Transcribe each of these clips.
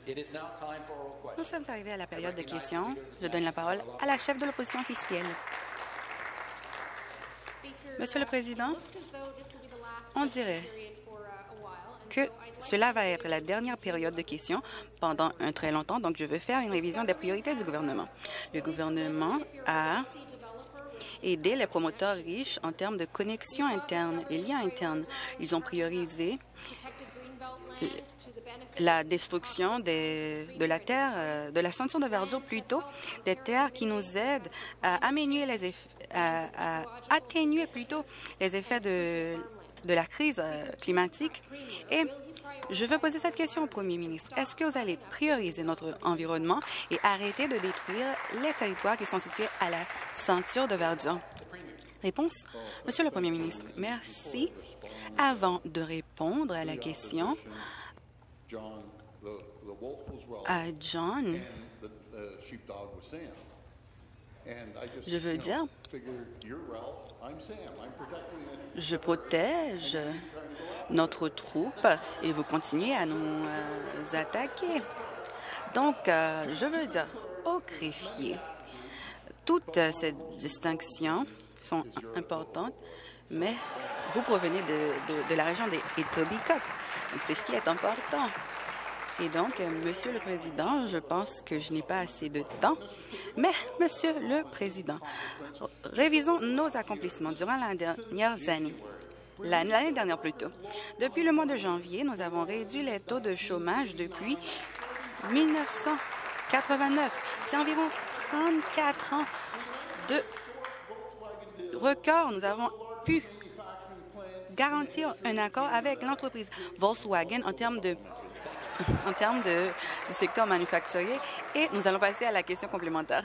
Nous sommes arrivés à la période de questions. Je donne la parole à la chef de l'opposition officielle. Monsieur le Président, on dirait que cela va être la dernière période de questions pendant un très longtemps, donc je veux faire une révision des priorités du gouvernement. Le gouvernement a aidé les promoteurs riches en termes de connexion interne et liens internes. Ils ont priorisé la destruction de la terre, de la ceinture de verdure plutôt, des terres qui nous aident à atténuer plutôt les effets de la crise climatique. Et je veux poser cette question au Premier ministre. Est-ce que vous allez prioriser notre environnement et arrêter de détruire les territoires qui sont situés à la ceinture de verdure? Réponse. Monsieur le Premier ministre, merci. Avant de répondre à la question, à John, je veux dire, je protège notre troupe et vous continuez à nous attaquer. Donc, je veux dire au greffier, toutes ces distinctions sont importantes, mais vous provenez de la région des Etobicoke. Donc, c'est ce qui est important. Et donc, Monsieur le Président, je pense que je n'ai pas assez de temps. Mais, Monsieur le Président, révisons nos accomplissements durant les dernières années. L'année dernière plutôt. Depuis le mois de janvier, nous avons réduit les taux de chômage depuis 1989. C'est environ 34 ans de record. Nous avons pu garantir un accord avec l'entreprise Volkswagen en termes du secteur manufacturier. Et nous allons passer à la question complémentaire.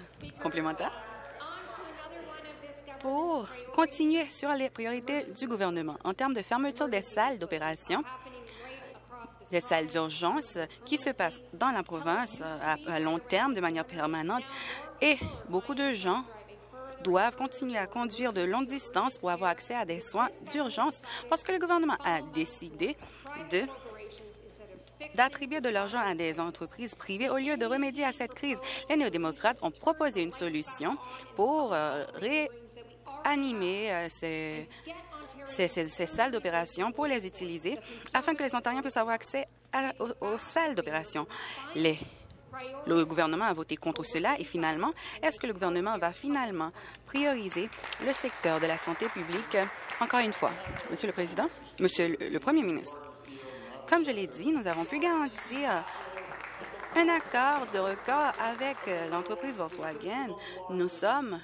Pour continuer sur les priorités du gouvernement, en termes de fermeture des salles d'opération, des salles d'urgence qui se passent dans la province à long terme de manière permanente, et beaucoup de gens doivent continuer à conduire de longues distances pour avoir accès à des soins d'urgence parce que le gouvernement a décidé d'attribuer de l'argent à des entreprises privées au lieu de remédier à cette crise. Les néo-démocrates ont proposé une solution pour réanimer ces salles d'opération pour les utiliser afin que les Ontariens puissent avoir accès aux salles d'opération. Le gouvernement a voté contre cela et finalement, est-ce que le gouvernement va finalement prioriser le secteur de la santé publique? Encore une fois, Monsieur le Président, Monsieur le Premier ministre, comme je l'ai dit, nous avons pu garantir un accord de record avec l'entreprise Volkswagen. Nous sommes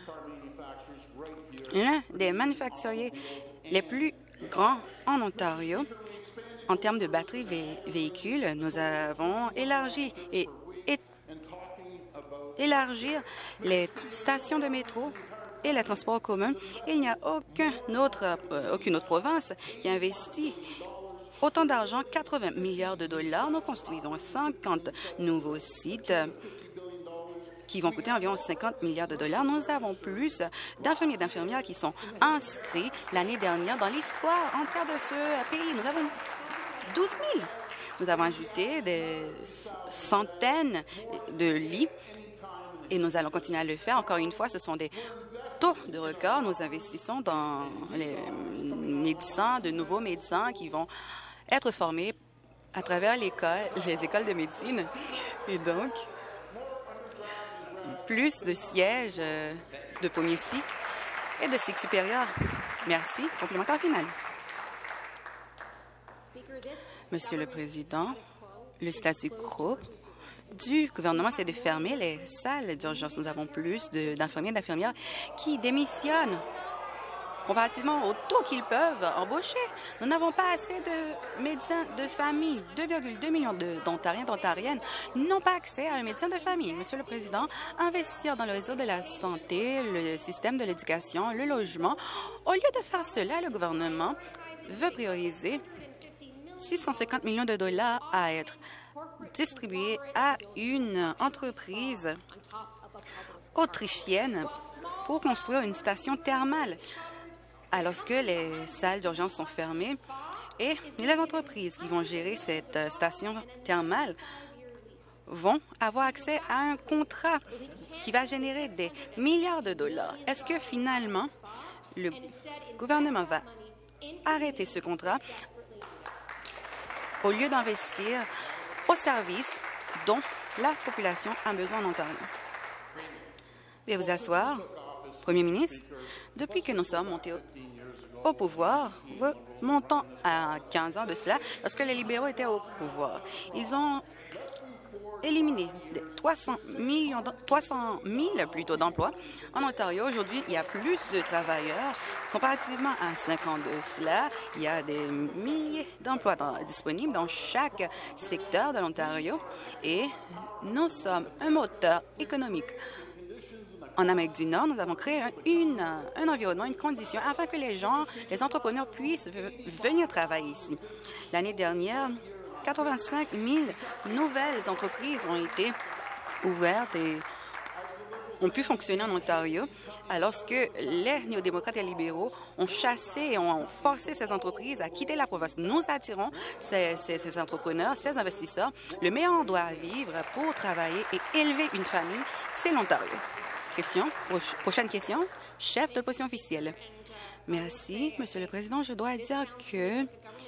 l'un des manufacturiers les plus grands en Ontario. En termes de batteries véhicules, nous avons élargir les stations de métro et les transports en commun. Il n'y a aucune autre province qui investit autant d'argent, 80 milliards de dollars. Nous construisons 50 nouveaux sites qui vont coûter environ 50 milliards de dollars. Nous avons plus d'infirmiers et d'infirmières qui sont inscrits l'année dernière dans l'histoire entière de ce pays. Nous avons 12 000. Nous avons ajouté des centaines de lits et nous allons continuer à le faire. Encore une fois, ce sont des taux de record. Nous investissons dans les médecins, de nouveaux médecins qui vont être formés à travers les écoles de médecine. Et donc, plus de sièges de premier cycle et de cycle supérieur. Merci. Complémentaire final. Monsieur le Président, le statu quo du gouvernement, c'est de fermer les salles d'urgence. Nous avons plus d'infirmiers et d'infirmières qui démissionnent comparativement au taux qu'ils peuvent embaucher. Nous n'avons pas assez de médecins de famille. 2,2 millions d'Ontariens et d'Ontariennes n'ont pas accès à un médecin de famille. Monsieur le Président, investir dans le réseau de la santé, le système de l'éducation, le logement. Au lieu de faire cela, le gouvernement veut prioriser 650 millions de dollars à être distribués à une entreprise autrichienne pour construire une station thermale. Alors que les salles d'urgence sont fermées et les entreprises qui vont gérer cette station thermale vont avoir accès à un contrat qui va générer des milliards de dollars. Est-ce que finalement, le gouvernement va arrêter ce contrat au lieu d'investir aux services dont la population a besoin en Ontario? Veuillez vous asseoir. Premier ministre, depuis que nous sommes montés au pouvoir, montant à 15 ans de cela, parce que les libéraux étaient au pouvoir, ils ont éliminé 300 000 plutôt d'emplois en Ontario. Aujourd'hui, il y a plus de travailleurs. Comparativement à 5 ans de cela, il y a des milliers d'emplois disponibles dans chaque secteur de l'Ontario et nous sommes un moteur économique. En Amérique du Nord, nous avons créé un environnement, une condition afin que les gens, les entrepreneurs puissent venir travailler ici. L'année dernière, 85 000 nouvelles entreprises ont été ouvertes et ont pu fonctionner en Ontario, alors que les néo-démocrates et libéraux ont chassé et ont forcé ces entreprises à quitter la province. Nous attirons ces entrepreneurs, ces investisseurs. Le meilleur endroit à vivre pour travailler et élever une famille, c'est l'Ontario. Prochaine question, chef de l'opposition officielle. Merci, Monsieur le Président. Je dois dire que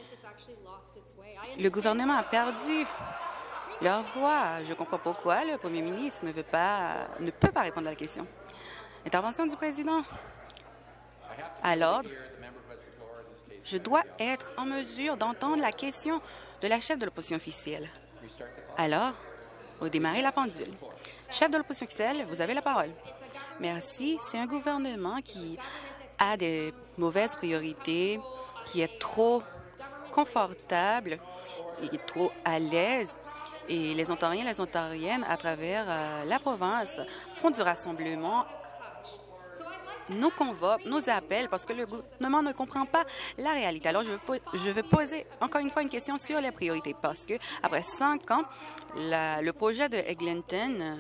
le gouvernement a perdu leur voix. Je comprends pourquoi le Premier ministre ne peut pas répondre à la question. Intervention du Président. À l'ordre, je dois être en mesure d'entendre la question de la chef de l'opposition officielle. Alors, vous démarrez la pendule. Chef de l'opposition officielle, vous avez la parole. Merci. C'est un gouvernement qui a des mauvaises priorités, qui est trop confortable, il est trop à l'aise. Et les Ontariens et les Ontariennes, à travers la province, font du rassemblement, nous convoquent, nous appellent, parce que le gouvernement ne comprend pas la réalité. Alors, je veux poser encore une fois une question sur les priorités, parce que après 5 ans, le projet de Eglinton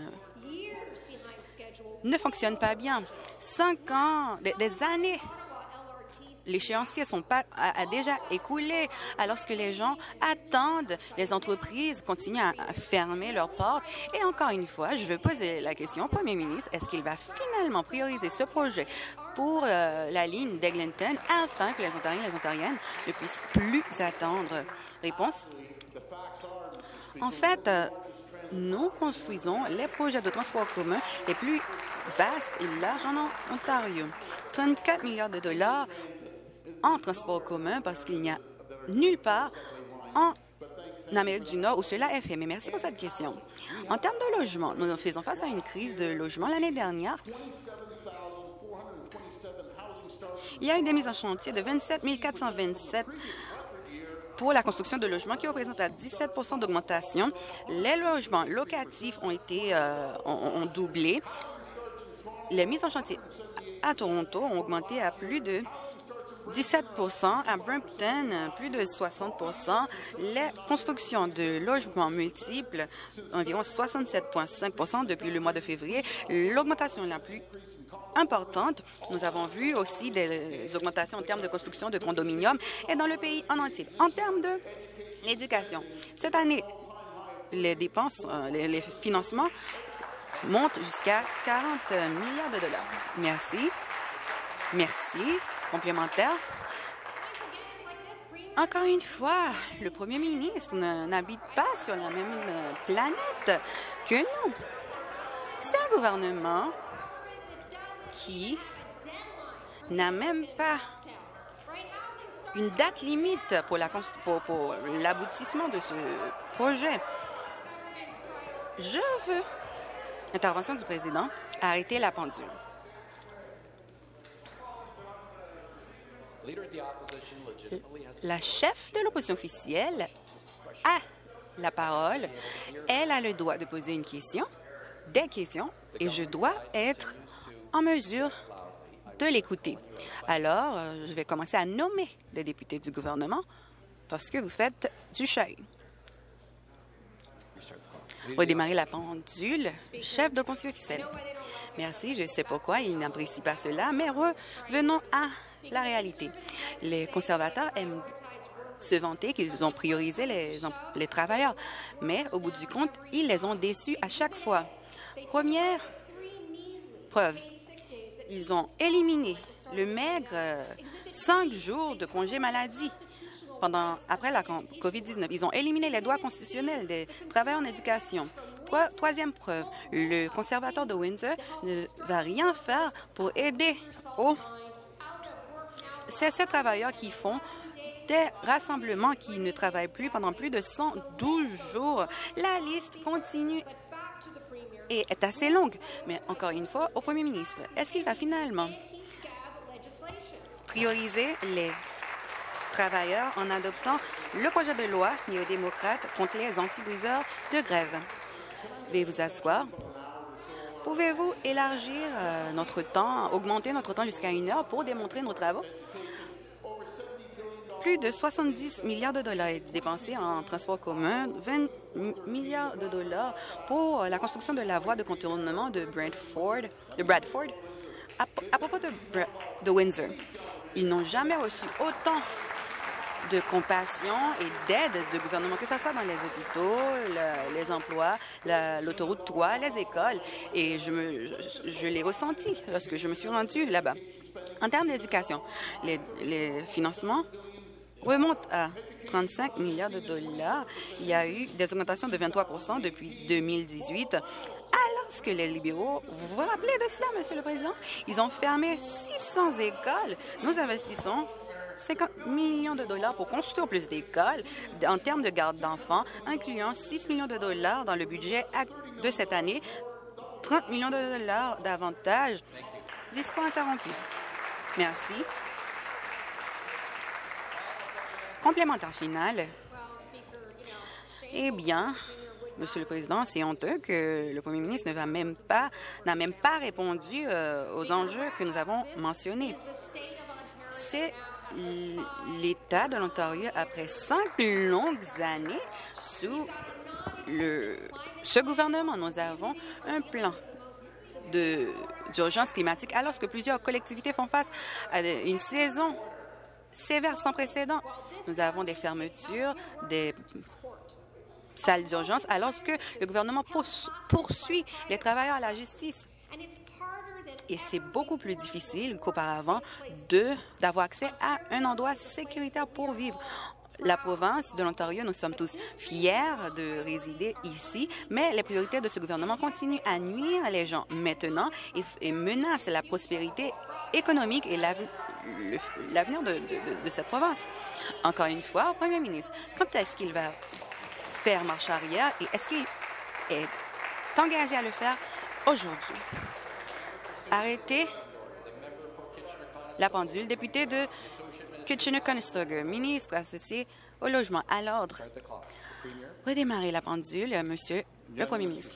ne fonctionne pas bien. 5 ans, des années, l'échéancier a déjà écoulé, alors que les gens attendent, les entreprises continuent à fermer leurs portes. Et encore une fois, je veux poser la question au Premier ministre, est-ce qu'il va finalement prioriser ce projet pour la ligne d'Eglinton afin que les Ontariens et les Ontariennes ne puissent plus attendre? Réponse. En fait, nous construisons les projets de transport commun les plus vastes et larges en Ontario. 34 milliards de dollars en transport commun parce qu'il n'y a nulle part en Amérique du Nord où cela est fait. Mais merci pour cette question. En termes de logement, nous faisons face à une crise de logement. L'année dernière, il y a eu des mises en chantier de 27 427 pour la construction de logements qui représente à 17 d'augmentation. Les logements locatifs ont doublé. Les mises en chantier à Toronto ont augmenté à plus de 17 à Brampton, plus de 60 les constructions de logements multiples, environ 67,5 depuis le mois de février. L'augmentation la plus importante, nous avons vu aussi des augmentations en termes de construction de condominiums et dans le pays en entier. En termes de l'éducation, cette année, les dépenses, les financements montent jusqu'à 40 milliards de dollars. Merci. Merci. Complémentaire. Encore une fois, le Premier ministre n'habite pas sur la même planète que nous. C'est un gouvernement qui n'a même pas une date limite pour l'aboutissement de ce projet. Je veux, intervention du président, arrêter la pendule. La chef de l'opposition officielle a la parole. Elle a le droit de poser une question, des questions, et je dois être en mesure de l'écouter. Alors, je vais commencer à nommer des députés du gouvernement parce que vous faites du chahut. Redémarrer la pendule, chef de l'opposition officielle. Merci, je sais pourquoi il n'apprécie pas cela, mais revenons à la réalité. Les conservateurs aiment se vanter qu'ils ont priorisé les travailleurs, mais au bout du compte, ils les ont déçus à chaque fois. Première preuve, ils ont éliminé le maigre 5 jours de congé maladie après la COVID-19. Ils ont éliminé les droits constitutionnels des travailleurs en éducation. Troisième preuve, le conservateur de Windsor ne va rien faire pour aider ces travailleurs qui font des rassemblements qui ne travaillent plus pendant plus de 112 jours. La liste continue et est assez longue. Mais encore une fois, au premier ministre, est-ce qu'il va finalement prioriser les travailleurs en adoptant le projet de loi néo-démocrate contre les anti-briseurs de grève? Veuillez vous asseoir. Pouvez-vous élargir notre temps, augmenter notre temps jusqu'à 1 heure pour démontrer nos travaux? Plus de 70 milliards de dollars est dépensé en transport commun, 20 milliards de dollars pour la construction de la voie de contournement de Bradford. À propos de Windsor, ils n'ont jamais reçu autant de compassion et d'aide de gouvernement, que ce soit dans les hôpitaux, les emplois, l'autoroute 3, les écoles. Et je l'ai ressenti lorsque je me suis rendue là-bas. En termes d'éducation, les financements remontent à 35 milliards de dollars. Il y a eu des augmentations de 23 % depuis 2018. Alors que les libéraux, vous vous rappelez de cela, Monsieur le Président? Ils ont fermé 600 écoles. Nous investissons 50 millions de dollars pour construire plus d'écoles en termes de garde d'enfants, incluant 6 millions de dollars dans le budget de cette année, 30 millions de dollars davantage. Discours interrompu. Merci. Complémentaire final. Eh bien, Monsieur le Président, c'est honteux que le Premier ministre n'a même pas répondu aux enjeux que nous avons mentionnés. C'est l'État de l'Ontario, après 5 longues années sous ce gouvernement. Nous avons un plan d'urgence climatique alors que plusieurs collectivités font face à une saison sévère sans précédent. Nous avons des fermetures, des salles d'urgence alors que le gouvernement poursuit les travailleurs à la justice. Et c'est beaucoup plus difficile qu'auparavant d'avoir accès à un endroit sécuritaire pour vivre. La province de l'Ontario, nous sommes tous fiers de résider ici, mais les priorités de ce gouvernement continuent à nuire les gens maintenant et menacent la prospérité économique et l'avenir de cette province. Encore une fois, Premier ministre, quand est-ce qu'il va faire marche arrière et est-ce qu'il est engagé à le faire aujourd'hui? Arrêtez la pendule. Député de Kitchener-Conestoga, ministre associé au logement. À l'ordre. Redémarrer la pendule, Monsieur le Premier ministre.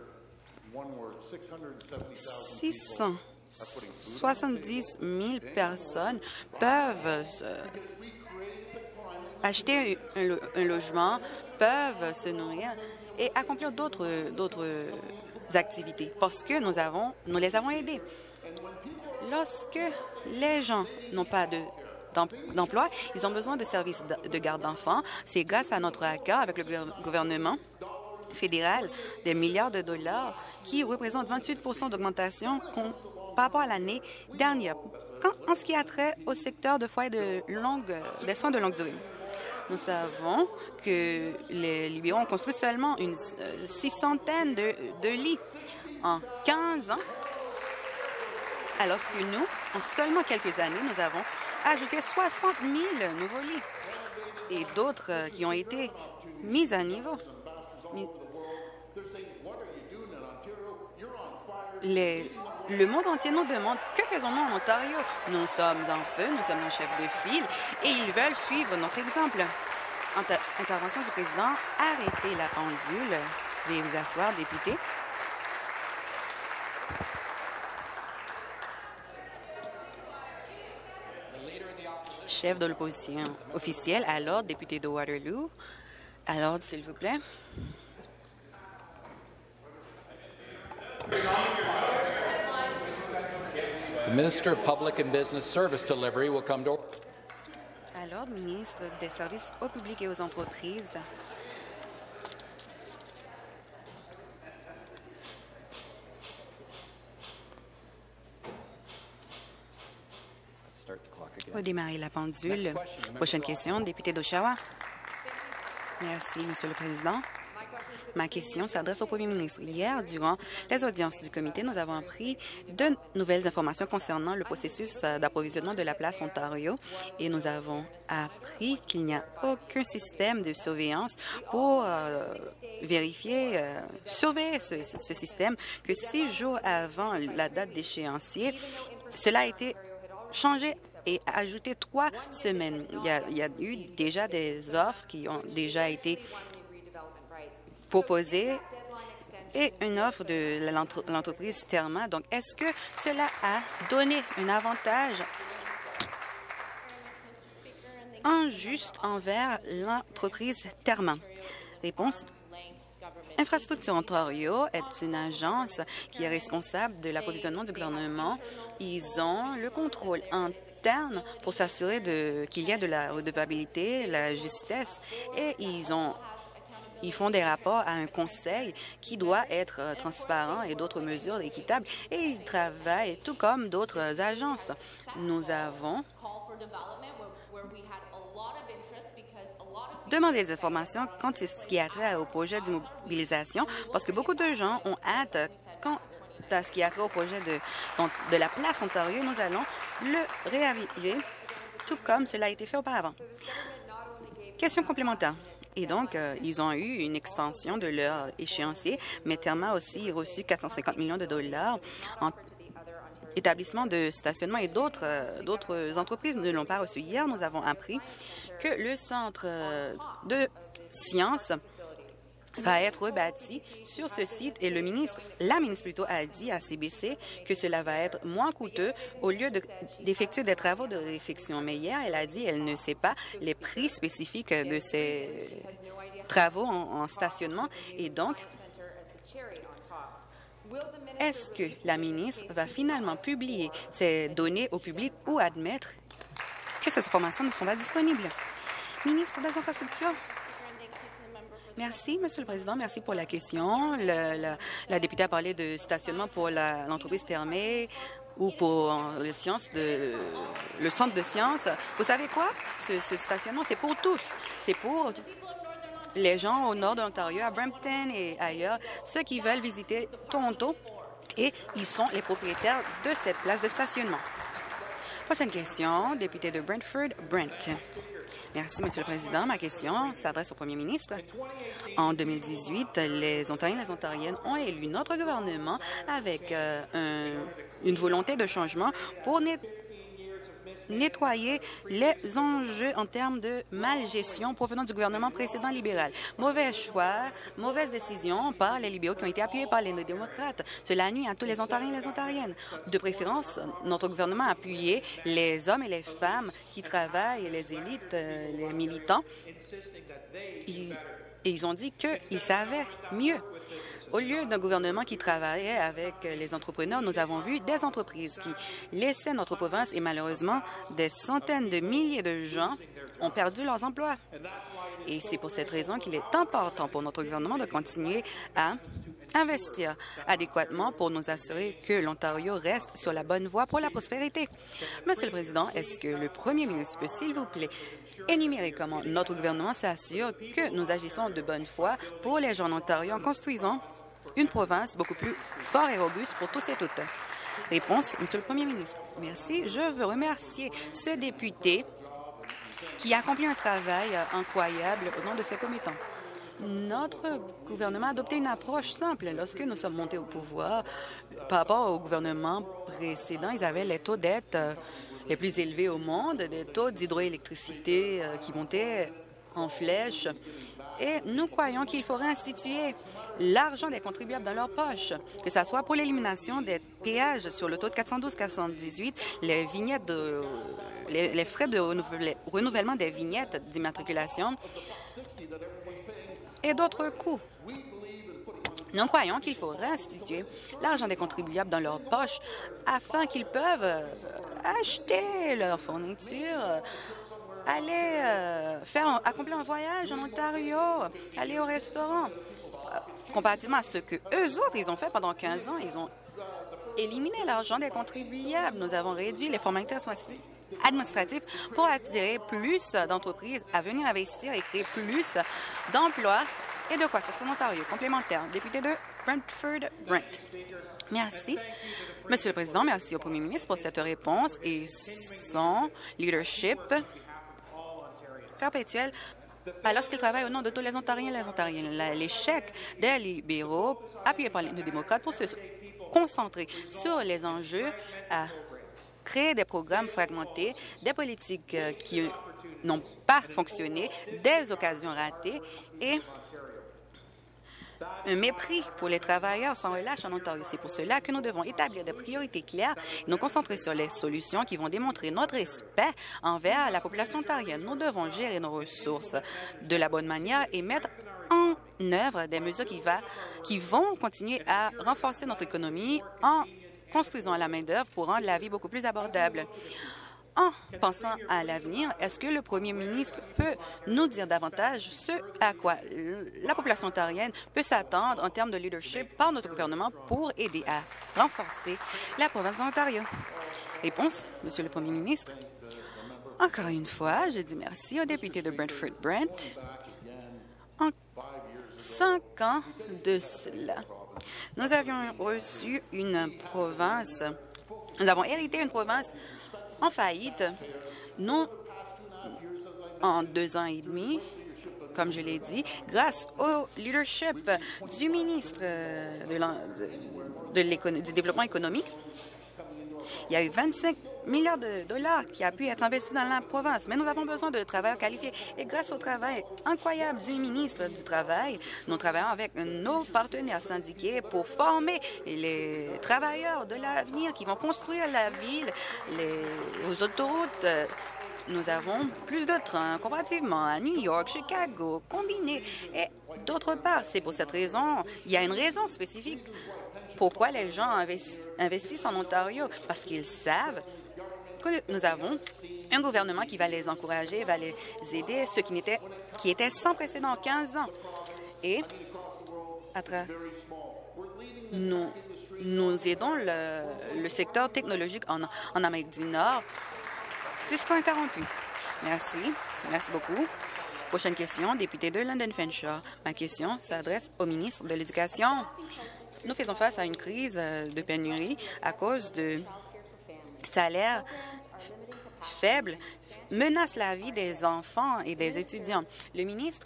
670 000 personnes peuvent acheter un logement, peuvent se nourrir et accomplir d'autres activités parce que nous les avons aidés. Lorsque les gens n'ont pas d'emploi, ils ont besoin de services de garde d'enfants. C'est grâce à notre accord avec le gouvernement fédéral des milliards de dollars qui représentent 28 % d'augmentation par rapport à l'année dernière en ce qui a trait au secteur de foyers des soins de longue durée. Nous savons que les libéraux ont construit seulement une 600aine de lits en 15 ans, alors que nous, en seulement quelques années, nous avons ajouté 60 000 nouveaux lits et d'autres qui ont été mis à niveau. Le monde entier nous demande que faisons-nous en Ontario. Nous sommes en feu, nous sommes en chef de file et ils veulent suivre notre exemple. Intervention du président, arrêtez la pendule. Veuillez vous asseoir, député. Chef de l'opposition officielle, à l'ordre, député de Waterloo. À l'ordre, s'il vous plaît. The Minister of Public and Business Service Delivery will come to order. À l'ordre. ministre des Services au public et aux entreprises. On va démarrer la pendule. Prochaine question, député d'Oshawa. Merci, Monsieur le Président. Ma question s'adresse au Premier ministre. Hier, durant les audiences du comité, nous avons appris de nouvelles informations concernant le processus d'approvisionnement de la place Ontario et nous avons appris qu'il n'y a aucun système de surveillance pour vérifier, surveiller ce système, que 6 jours avant la date d'échéancier, cela a été changé et ajouté 3 semaines. Il y a eu déjà des offres qui ont déjà été proposées et une offre de l'entreprise Therma. Donc, est-ce que cela a donné un avantage injuste envers l'entreprise Therma? Réponse. Infrastructure Ontario est une agence qui est responsable de l'approvisionnement du gouvernement. Ils ont le contrôle interne pour s'assurer qu'il y a de la redevabilité, la justesse, et ils font des rapports à un conseil qui doit être transparent et d'autres mesures équitables, et ils travaillent tout comme d'autres agences. Nous avons demandé des informations quant à ce qui a trait au projet d'immobilisation, parce que beaucoup de gens ont hâte quant à ce qui a trait au projet de la place Ontario. Nous allons le réaviver, tout comme cela a été fait auparavant. Question complémentaire. Et donc, ils ont eu une extension de leur échéancier, mais Therma a aussi reçu 450 millions de dollars en établissements de stationnement, et d'autres entreprises ne l'ont pas reçu. Hier, nous avons appris que le centre de sciences va être rebâti sur ce site et la ministre a dit à CBC que cela va être moins coûteux au lieu d'effectuer des travaux de réfection. Mais hier, elle a dit qu'elle ne sait pas les prix spécifiques de ces travaux en stationnement. Et donc, est-ce que la ministre va finalement publier ces données au public ou admettre que ces informations ne sont pas disponibles? Ministre des Infrastructures. Merci, Monsieur le Président. Merci pour la question. La députée a parlé de stationnement pour l'entreprise Therma ou pour le centre de sciences. Vous savez quoi? Ce stationnement, c'est pour tous. C'est pour les gens au nord de l'Ontario, à Brampton et ailleurs, ceux qui veulent visiter Toronto, et ils sont les propriétaires de cette place de stationnement. Prochaine question, député de Brantford, Brent. Merci, Monsieur le Président. Ma question s'adresse au Premier ministre. En 2018, les Ontariens et les Ontariennes ont élu notre gouvernement avec une volonté de changement pour nettoyer les enjeux en termes de malgestion provenant du gouvernement précédent libéral. Mauvais choix, mauvaise décision par les libéraux qui ont été appuyés par les démocrates. Cela nuit à tous les Ontariens et les Ontariennes. De préférence, notre gouvernement a appuyé les hommes et les femmes qui travaillent, les élites, les militants. Et ils ont dit qu'ils savaient mieux. Au lieu d'un gouvernement qui travaillait avec les entrepreneurs, nous avons vu des entreprises qui laissaient notre province et malheureusement, des centaines de milliers de gens ont perdu leurs emplois. Et c'est pour cette raison qu'il est important pour notre gouvernement de continuer à investir adéquatement pour nous assurer que l'Ontario reste sur la bonne voie pour la prospérité. Monsieur le Président, est-ce que le Premier ministre peut, s'il vous plaît, énumérer comment notre gouvernement s'assure que nous agissons de bonne foi pour les gens d'Ontario en construisant une province beaucoup plus forte et robuste pour tous et toutes? Réponse, Monsieur le Premier ministre. Merci. Je veux remercier ce député qui a accompli un travail incroyable au nom de ses commettants. Notre gouvernement a adopté une approche simple. Lorsque nous sommes montés au pouvoir, par rapport au gouvernement précédent, ils avaient les taux de dette les plus élevés au monde, des taux d'hydroélectricité qui montaient en flèche. Et nous croyons qu'il faut réinstituer l'argent des contribuables dans leur poche, que ce soit pour l'élimination des péages sur le taux de 412-418, les vignettes les frais de renouvellement des vignettes d'immatriculation et d'autres coûts. Nous croyons qu'il faut réinstituer l'argent des contribuables dans leur poche afin qu'ils peuvent acheter leur fourniture aller accomplir un voyage en Ontario, aller au restaurant. Comparativement à ce que eux autres, ils ont fait pendant 15 ans, ils ont éliminé l'argent des contribuables. Nous avons réduit les formalités administratives pour attirer plus d'entreprises à venir investir et créer plus d'emplois et de croissance en Ontario. Complémentaire, député de Brantford-Brant. Merci. Monsieur le Président, merci au Premier ministre pour cette réponse et son leadership perpétuel lorsqu'il travaille au nom de tous les Ontariens et les Ontariennes. L'échec des libéraux, appuyés par les démocrates, pour se concentrer sur les enjeux à créer des programmes fragmentés, des politiques qui n'ont pas fonctionné, des occasions ratées et un mépris pour les travailleurs sans relâche en Ontario. C'est pour cela que nous devons établir des priorités claires et nous concentrer sur les solutions qui vont démontrer notre respect envers la population ontarienne. Nous devons gérer nos ressources de la bonne manière et mettre en œuvre des mesures qui vont continuer à renforcer notre économie en construisant la main-d'œuvre pour rendre la vie beaucoup plus abordable. En pensant à l'avenir, est-ce que le premier ministre peut nous dire davantage ce à quoi la population ontarienne peut s'attendre en termes de leadership par notre gouvernement pour aider à renforcer la province de l'Ontario? Réponse, Monsieur le Premier ministre. Encore une fois, je dis merci au député de Brantford-Brant. En 5 ans de cela, nous avions reçu une province, nous avons hérité une province en faillite. Nous, en 2 ans et demi, comme je l'ai dit, grâce au leadership du ministre du Développement économique, il y a eu 25 milliards de dollars qui a pu être investis dans la province. Mais nous avons besoin de travailleurs qualifiés. Et grâce au travail incroyable du ministre du Travail, nous travaillons avec nos partenaires syndiqués pour former les travailleurs de l'avenir qui vont construire la ville, aux autoroutes. Nous avons plus de trains comparativement à New York, Chicago, combinés. Et d'autre part, c'est pour cette raison, il y a une raison spécifique pourquoi les gens investissent en Ontario, parce qu'ils savent que nous avons un gouvernement qui va les encourager, va les aider, ce qui était sans précédent en 15 ans. Et nous aidons le secteur technologique en Amérique du Nord. Discours interrompu. Merci. Merci beaucoup. Prochaine question, député de London Fanshawe. Ma question s'adresse au ministre de l'Éducation. Nous faisons face à une crise de pénurie à cause de salaires faibles, menace la vie des enfants et des étudiants. Le ministre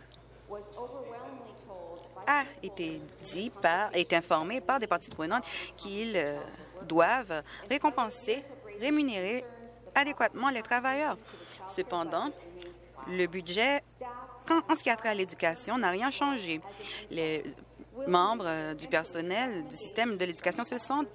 a été informé par des parties prenantes qu'ils doivent rémunérer adéquatement les travailleurs. Cependant, le budget, en ce qui a trait à l'éducation, n'a rien changé. Les membres du personnel du système de l'éducation se sentent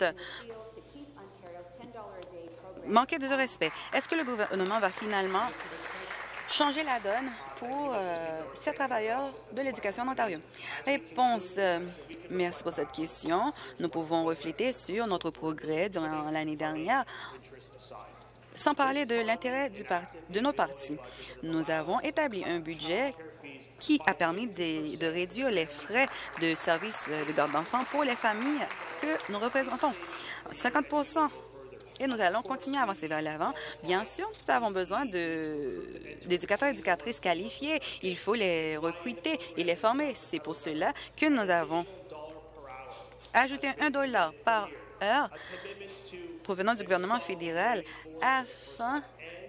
manquer de respect. Est-ce que le gouvernement va finalement changer la donne pour ces travailleurs de l'éducation en Ontario? Réponse. Merci pour cette question. Nous pouvons refléter sur notre progrès durant l'année dernière. Sans parler de l'intérêt de nos partis, nous avons établi un budget qui a permis de réduire les frais de services de garde d'enfants pour les familles que nous représentons. 50 % et nous allons continuer à avancer vers l'avant. Bien sûr, nous avons besoin d'éducateurs et éducatrices qualifiés. Il faut les recruter et les former. C'est pour cela que nous avons ajouté $1 par heure provenant du gouvernement fédéral afin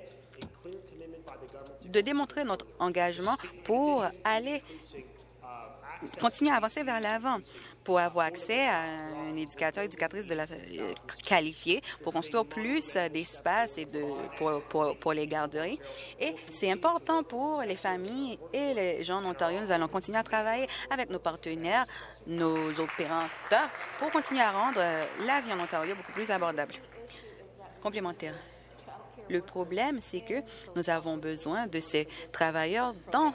de démontrer notre engagement pour continuer à avancer vers l'avant, pour avoir accès à un éducateur, éducatrice qualifié, pour construire plus d'espace pour les garderies. Et c'est important pour les familles et les gens en Ontario. Nous allons continuer à travailler avec nos partenaires, nos opérateurs, pour continuer à rendre la vie en Ontario beaucoup plus abordable. Complémentaire. Le problème, c'est que nous avons besoin de ces travailleurs dans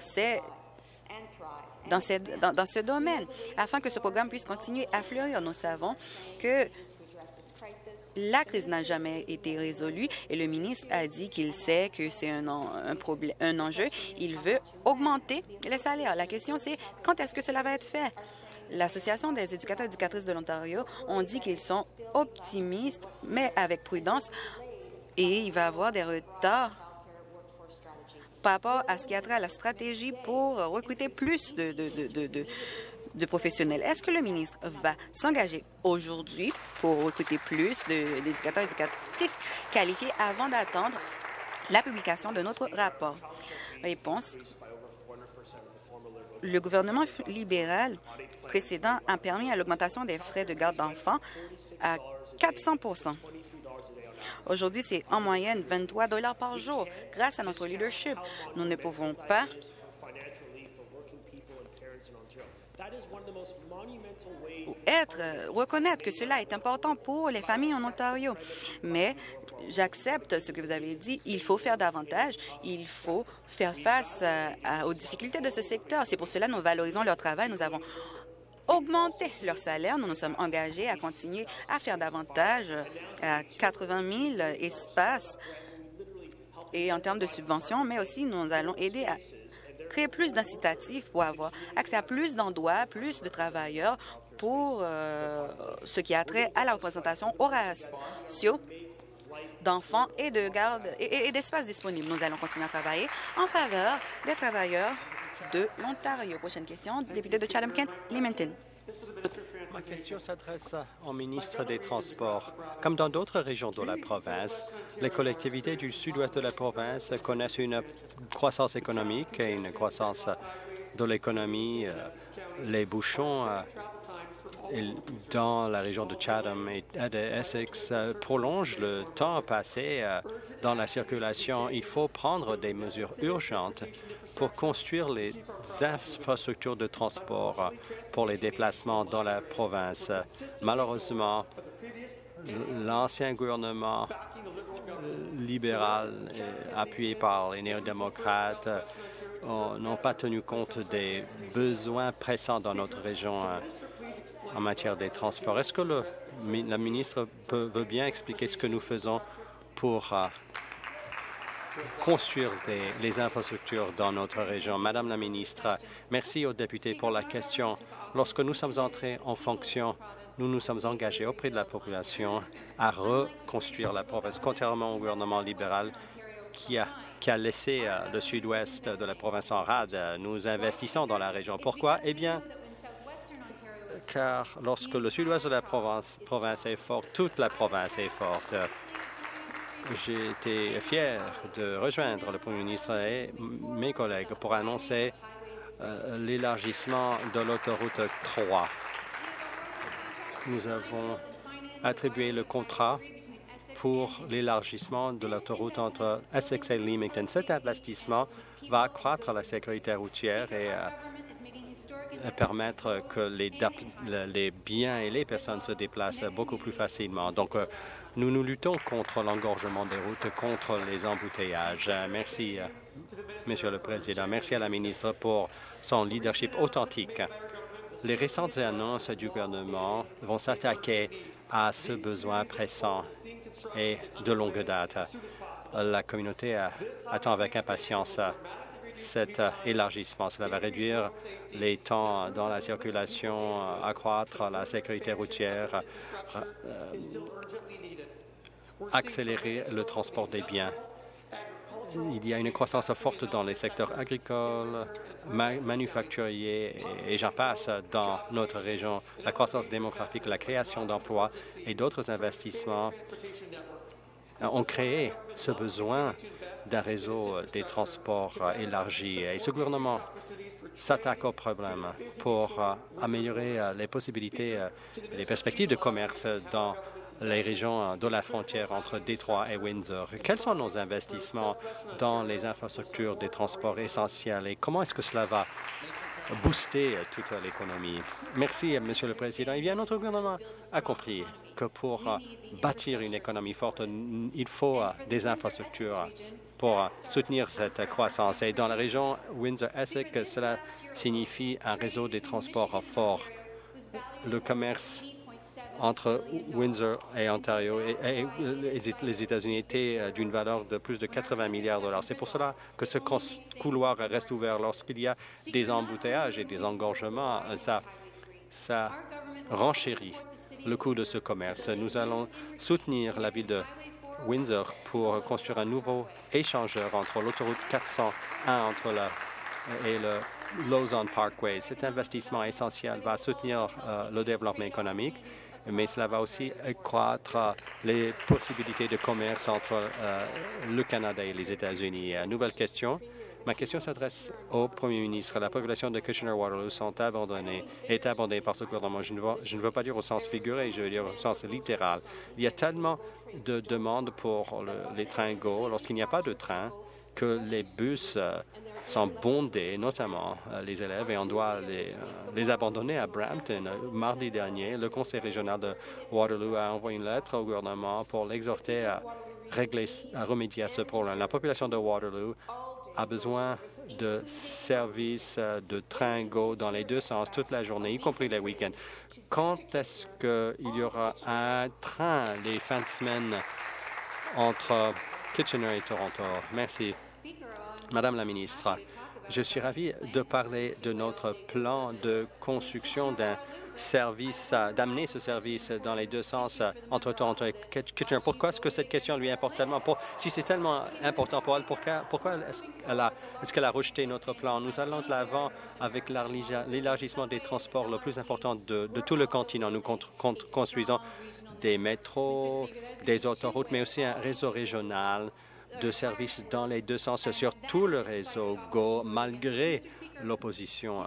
ce domaine, afin que ce programme puisse continuer à fleurir. Nous savons que La crise n'a jamais été résolue et le ministre a dit qu'il sait que c'est un enjeu. Il veut augmenter les salaires. La question, c'est quand est-ce que cela va être fait? L'Association des éducateurs et éducatrices de l'Ontario ont dit qu'ils sont optimistes, mais avec prudence, et il va y avoir des retards par rapport à ce qui a trait à la stratégie pour recruter plus de professionnels. Est-ce que le ministre va s'engager aujourd'hui pour recruter plus d'éducateurs et éducatrices qualifiés avant d'attendre la publication de notre rapport? Réponse. Le gouvernement libéral précédent a permis à l'augmentation des frais de garde d'enfants à 400 %. Aujourd'hui, c'est en moyenne 23 $ par jour. Grâce à notre leadership, nous ne pouvons pas reconnaître que cela est important pour les familles en Ontario. Mais j'accepte ce que vous avez dit. Il faut faire davantage. Il faut faire face aux difficultés de ce secteur. C'est pour cela que nous valorisons leur travail. Nous avons augmenté leur salaire. Nous nous sommes engagés à continuer à faire davantage à 80 000 espaces et en termes de subventions, mais aussi nous allons aider à créer plus d'incitatifs pour avoir accès à plus d'endroits, plus de travailleurs pour ce qui a trait à la représentation au ratio d'enfants et de garde et d'espaces disponibles. Nous allons continuer à travailler en faveur des travailleurs de l'Ontario. Prochaine question, député de Chatham-Kent-Leamington. Ma question s'adresse au ministre des Transports. Comme dans d'autres régions de la province, les collectivités du sud-ouest de la province connaissent une croissance économique et une croissance de l'économie. Les bouchons dans la région de Chatham et de Essex prolongent le temps passé dans la circulation. Il faut prendre des mesures urgentes pour construire les infrastructures de transport pour les déplacements dans la province. Malheureusement, l'ancien gouvernement libéral appuyé par les néo-démocrates n'ont pas tenu compte des besoins pressants dans notre région en matière des transports. Est-ce que la ministre veut bien expliquer ce que nous faisons pour construire les infrastructures dans notre région? Madame la ministre, merci aux députés pour la question. Lorsque nous sommes entrés en fonction, nous nous sommes engagés auprès de la population à reconstruire la province, contrairement au gouvernement libéral qui a laissé le sud-ouest de la province en rade. Nous investissons dans la région. Pourquoi? Eh bien, car lorsque le sud-ouest de la province est fort, toute la province est forte. J'ai été fier de rejoindre le Premier ministre et mes collègues pour annoncer l'élargissement de l'autoroute 3. Nous avons attribué le contrat pour l'élargissement de l'autoroute entre Essex et Leamington. Cet investissement va accroître la sécurité routière et permettre que les biens et les personnes se déplacent beaucoup plus facilement. Donc, nous luttons contre l'engorgement des routes, contre les embouteillages. Merci, Monsieur le Président. Merci à la ministre pour son leadership authentique. Les récentes annonces du gouvernement vont s'attaquer à ce besoin pressant et de longue date. La communauté attend avec impatience cet élargissement. Cela va réduire les temps dans la circulation, accroître la sécurité routière, accélérer le transport des biens. Il y a une croissance forte dans les secteurs agricoles, manufacturiers et j'en passe dans notre région. La croissance démographique, la création d'emplois et d'autres investissements ont créé ce besoin d'un réseau des transports élargi. Et ce gouvernement s'attaque au problème pour améliorer les possibilités et les perspectives de commerce dans les régions de la frontière entre Détroit et Windsor. Quels sont nos investissements dans les infrastructures des transports essentiels et comment est-ce que cela va booster toute l'économie? Merci, Monsieur le Président. Eh bien, notre gouvernement a compris que pour bâtir une économie forte, il faut des infrastructures pour soutenir cette croissance. Et dans la région Windsor-Essex, cela signifie un réseau des transports fort. Le commerce entre Windsor et Ontario et les États-Unis était d'une valeur de plus de 80 milliards de dollars. C'est pour cela que ce couloir reste ouvert. Lorsqu'il y a des embouteillages et des engorgements, ça renchérit le coût de ce commerce. Nous allons soutenir la ville de Windsor pour construire un nouveau échangeur entre l'autoroute 401 et le Lawson Parkway. Cet investissement essentiel va soutenir le développement économique, mais cela va aussi accroître les possibilités de commerce entre le Canada et les États-Unis. Nouvelle question. Ma question s'adresse au Premier ministre. La population de Kitchener-Waterloo est abandonnée par ce gouvernement. Je ne veux pas dire au sens figuré, je veux dire au sens littéral. Il y a tellement de demandes pour les trains GO lorsqu'il n'y a pas de train que les bus sont bondés, notamment les élèves, et on doit les abandonner à Brampton. Mardi dernier, le conseil régional de Waterloo a envoyé une lettre au gouvernement pour l'exhorter à remédier à ce problème. La population de Waterloo a besoin de services de train GO dans les deux sens toute la journée, y compris les week-ends. Quand est-ce qu'il y aura un train les fins de semaine entre Kitchener et Toronto? Merci. Madame la ministre, je suis ravi de parler de notre plan de construction d'un service, d'amener ce service dans les deux sens entre Toronto et Kitchener. Pourquoi est-ce que cette question lui importe tellement? Si c'est tellement important pour elle, pourquoi est-ce qu'elle a rejeté notre plan? Nous allons de l'avant avec l'élargissement des transports le plus important de tout le continent. Nous construisons des métros, des autoroutes, mais aussi un réseau régional de services dans les deux sens sur tout le réseau GO, malgré l'opposition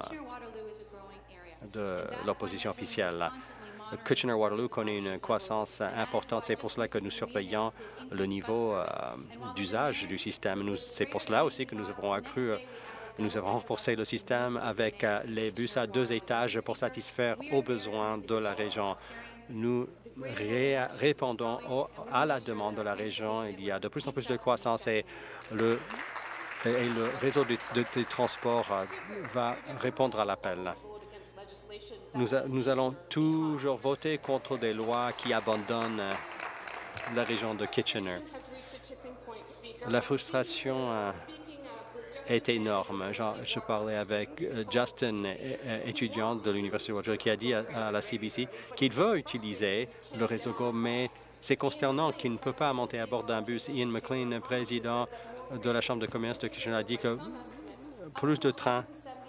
officielle. Kitchener-Waterloo connaît une croissance importante. C'est pour cela que nous surveillons le niveau d'usage du système. C'est pour cela aussi que nous avons renforcé le système avec les bus à 2 étages pour satisfaire aux besoins de la région. Nous répondons à la demande de la région. Il y a de plus en plus de croissance et le réseau de transport va répondre à l'appel. Nous allons toujours voter contre des lois qui abandonnent la région de Kitchener. La frustration est énorme. Je parlais avec Justin, étudiant de l'Université de Waterloo, qui a dit à la CBC qu'il veut utiliser le réseau GO, mais c'est consternant qu'il ne peut pas monter à bord d'un bus. Ian McLean, président de la Chambre de commerce de Kitchener, a dit que plus de trains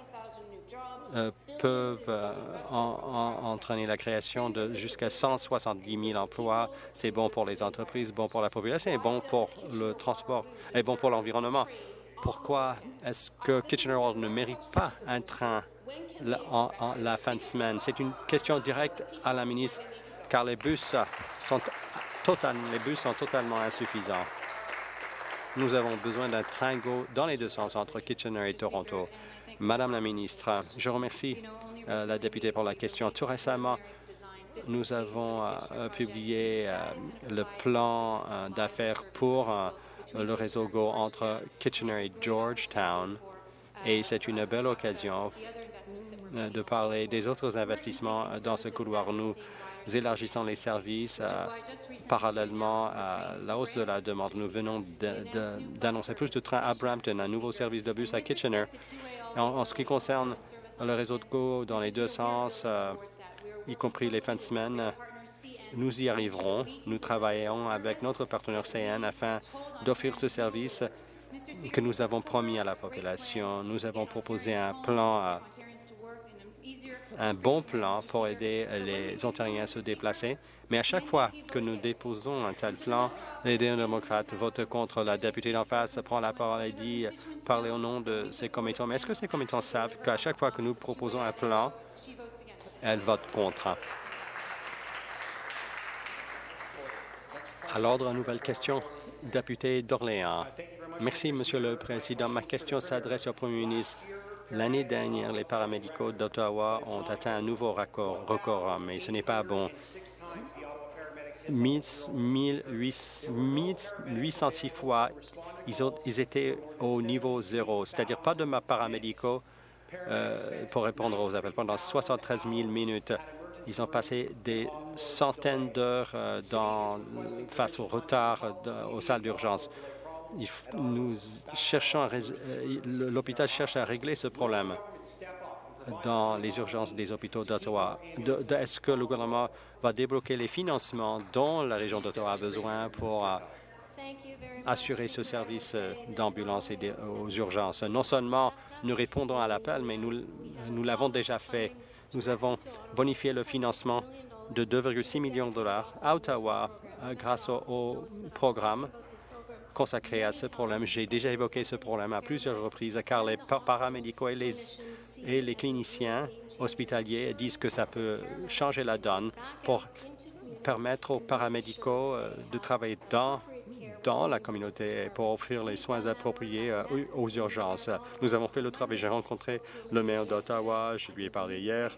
peuvent entraîner la création de jusqu'à 170 000 emplois. C'est bon pour les entreprises, bon pour la population et bon pour le transport et bon pour l'environnement. Pourquoi est-ce que Kitchener-Waterloo ne mérite pas un train la fin de semaine? C'est une question directe à la ministre, car les bus sont totalement insuffisants. Nous avons besoin d'un train GO dans les deux sens entre Kitchener et Toronto. Madame la ministre, je remercie la députée pour la question. Tout récemment, nous avons publié le plan d'affaires pour le réseau GO entre Kitchener et Georgetown, et c'est une belle occasion de parler des autres investissements dans ce couloir. Nous élargissons les services parallèlement à la hausse de la demande. Nous venons d'annoncer plus de trains à Brampton, un nouveau service de bus à Kitchener. En ce qui concerne le réseau de GO dans les deux sens, y compris les fins de semaine, nous y arriverons. Nous travaillons avec notre partenaire CN afin d'offrir ce service que nous avons promis à la population. Nous avons proposé un bon plan pour aider les Ontariens à se déplacer. Mais à chaque fois que nous déposons un tel plan, les démocrates votent contre. La députée d'en face prend la parole et dit parler au nom de ses commettants. Mais est-ce que ces commettants savent qu'à chaque fois que nous proposons un plan, elle vote contre? À l'ordre, nouvelle question. Député d'Orléans. Merci, Monsieur le Président. Ma question s'adresse au Premier ministre. L'année dernière, les paramédicaux d'Ottawa ont atteint un nouveau record, mais ce n'est pas bon. 1806 fois, ils étaient au niveau 0, c'est-à-dire pas de paramédicaux pour répondre aux appels pendant 73 000 minutes. Ils ont passé des centaines d'heures face au retard aux salles d'urgence. L'hôpital cherche à régler ce problème dans les urgences des hôpitaux d'Ottawa. Est-ce que le gouvernement va débloquer les financements dont la région d'Ottawa a besoin pour assurer ce service d'ambulance et aux urgences? Non seulement nous répondons à l'appel, mais nous l'avons déjà fait. Nous avons bonifié le financement de 2,6 millions de dollars à Ottawa grâce au programme consacré à ce problème. J'ai déjà évoqué ce problème à plusieurs reprises car les paramédicaux et les cliniciens hospitaliers disent que ça peut changer la donne pour permettre aux paramédicaux de travailler dans la communauté pour offrir les soins appropriés aux urgences. Nous avons fait le travail. J'ai rencontré le maire d'Ottawa, je lui ai parlé hier.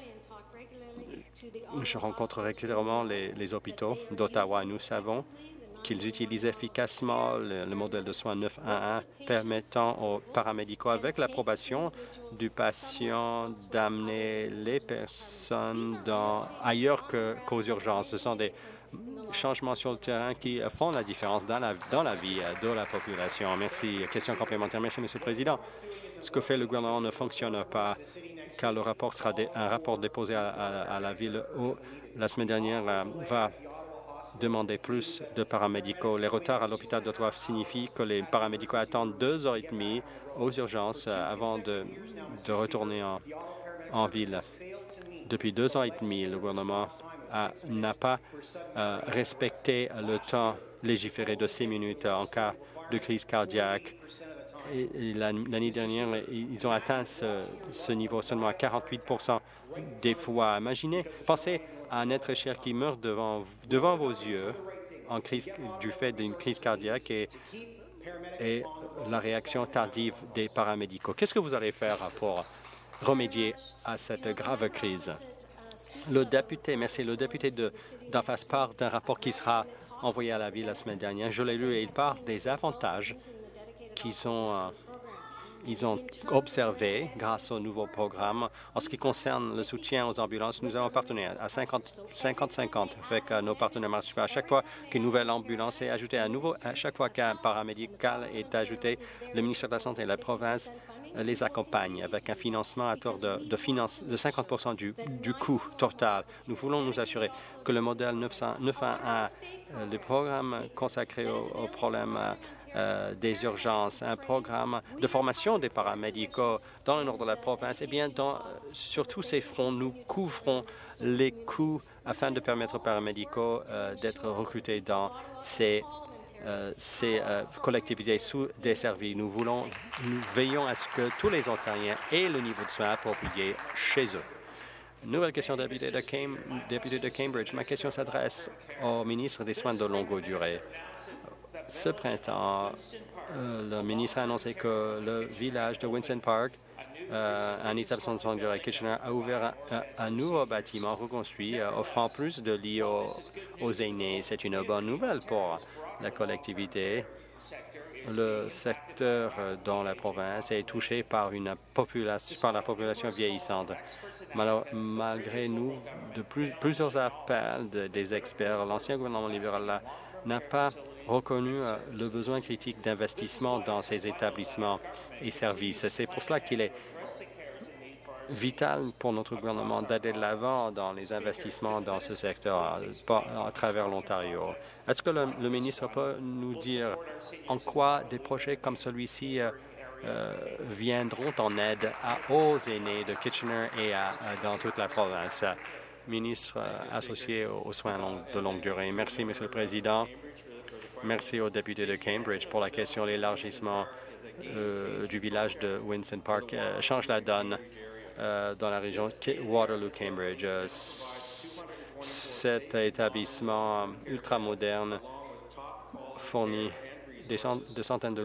Je rencontre régulièrement les hôpitaux d'Ottawa. Nous savons qu'ils utilisent efficacement le modèle de soins 911 permettant aux paramédicaux, avec l'approbation du patient, d'amener les personnes ailleurs qu'aux urgences. Ce sont des changements sur le terrain qui font la différence dans la vie de la population. Merci. Question complémentaire. Merci, Monsieur le Président. Ce que fait le gouvernement ne fonctionne pas, car le rapport sera un rapport déposé à la Ville la semaine dernière va demander plus de paramédicaux. Les retards à l'hôpital d'Ottawa signifient que les paramédicaux attendent 2h30 aux urgences avant de retourner en ville. Depuis 2h30, le gouvernement n'a pas respecté le temps légiféré de 6 minutes en cas de crise cardiaque. L'année dernière, ils ont atteint ce niveau seulement à 48% des fois. Pensez à un être cher qui meurt devant vos yeux du fait d'une crise cardiaque et la réaction tardive des paramédicaux. Qu'est-ce que vous allez faire pour remédier à cette grave crise? Le député d'en face part d'un rapport qui sera envoyé à la Ville la semaine dernière. Je l'ai lu et il parle des avantages qu'ils ont observé grâce au nouveau programme. En ce qui concerne le soutien aux ambulances, nous avons un partenaire à 50-50 avec nos partenaires municipaux. À chaque fois qu'une nouvelle ambulance est ajoutée, à chaque fois qu'un paramédical est ajouté, le ministère de la Santé et la province les accompagne avec un financement à hauteur de 50% du coût total. Nous voulons nous assurer que le modèle 911, le programme consacré aux problèmes des urgences, un programme de formation des paramédicaux dans le nord de la province, eh bien, sur tous ces fronts, nous couvrons les coûts afin de permettre aux paramédicaux d'être recrutés dans ces collectivités sous-desservies. Nous veillons à ce que tous les Ontariens aient le niveau de soins approprié chez eux. Nouvelle question, député de Cambridge. Ma question s'adresse au ministre des Soins de longue durée. Ce printemps, le ministre a annoncé que le village de Winston Park, un établissement de soins de durée Kitchener, a ouvert un nouveau bâtiment reconstruit, offrant plus de lits aux aînés. C'est une bonne nouvelle pour la collectivité. Le secteur dans la province est touché par la population vieillissante. Malgré plusieurs appels des experts, l'ancien gouvernement libéral n'a pas reconnu le besoin critique d'investissement dans ces établissements et services. C'est pour cela qu'il est vital pour notre gouvernement d'aller de l'avant dans les investissements dans ce secteur à travers l'Ontario. Est-ce que le ministre peut nous dire en quoi des projets comme celui-ci viendront en aide aux aînés de Kitchener et dans toute la province? Ministre associé aux soins de longue durée. Merci, Monsieur le Président. Merci au député de Cambridge pour la question. L'élargissement du village de Winston Park change la donne dans la région Waterloo-Cambridge. Cet établissement ultramoderne fournit des centaines de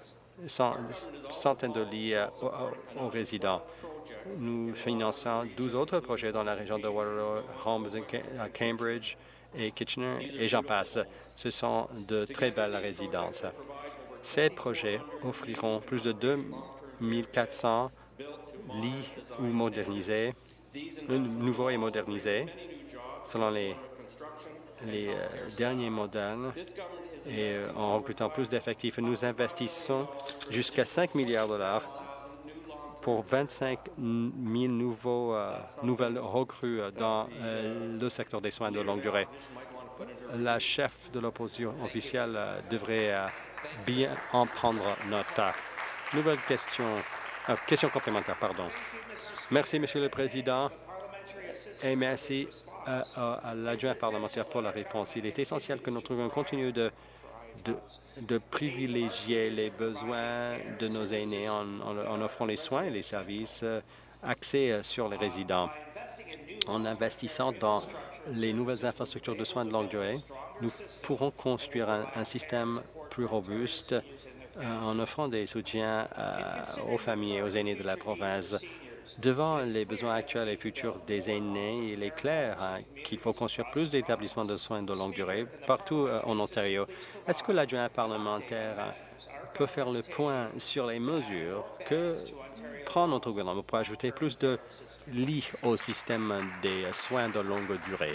lits aux résidents. Nous finançons 12 autres projets dans la région de Waterloo, Homes à Cambridge et Kitchener, et j'en passe. Ce sont de très belles résidences. Ces projets offriront plus de 2400 lits ou modernisés nouveaux et modernisés selon les derniers modèles et en recrutant plus d'effectifs. Nous investissons jusqu'à 5 milliards de dollars pour 25 000 nouvelles recrues dans le secteur des soins de longue durée. La chef de l'opposition officielle devrait bien en prendre note. Nouvelle question. Question complémentaire, pardon. Merci, Monsieur le Président, et merci à l'adjoint parlementaire pour la réponse. Il est essentiel que notre gouvernement continue de privilégier les besoins de nos aînés en offrant les soins et les services axés sur les résidents. En investissant dans les nouvelles infrastructures de soins de longue durée, nous pourrons construire un système plus robuste en offrant des soutiens aux familles et aux aînés de la province. Devant les besoins actuels et futurs des aînés, il est clair qu'il faut construire plus d'établissements de soins de longue durée partout en Ontario. Est-ce que l'adjoint parlementaire peut faire le point sur les mesures que prend notre gouvernement pour ajouter plus de lits au système des soins de longue durée?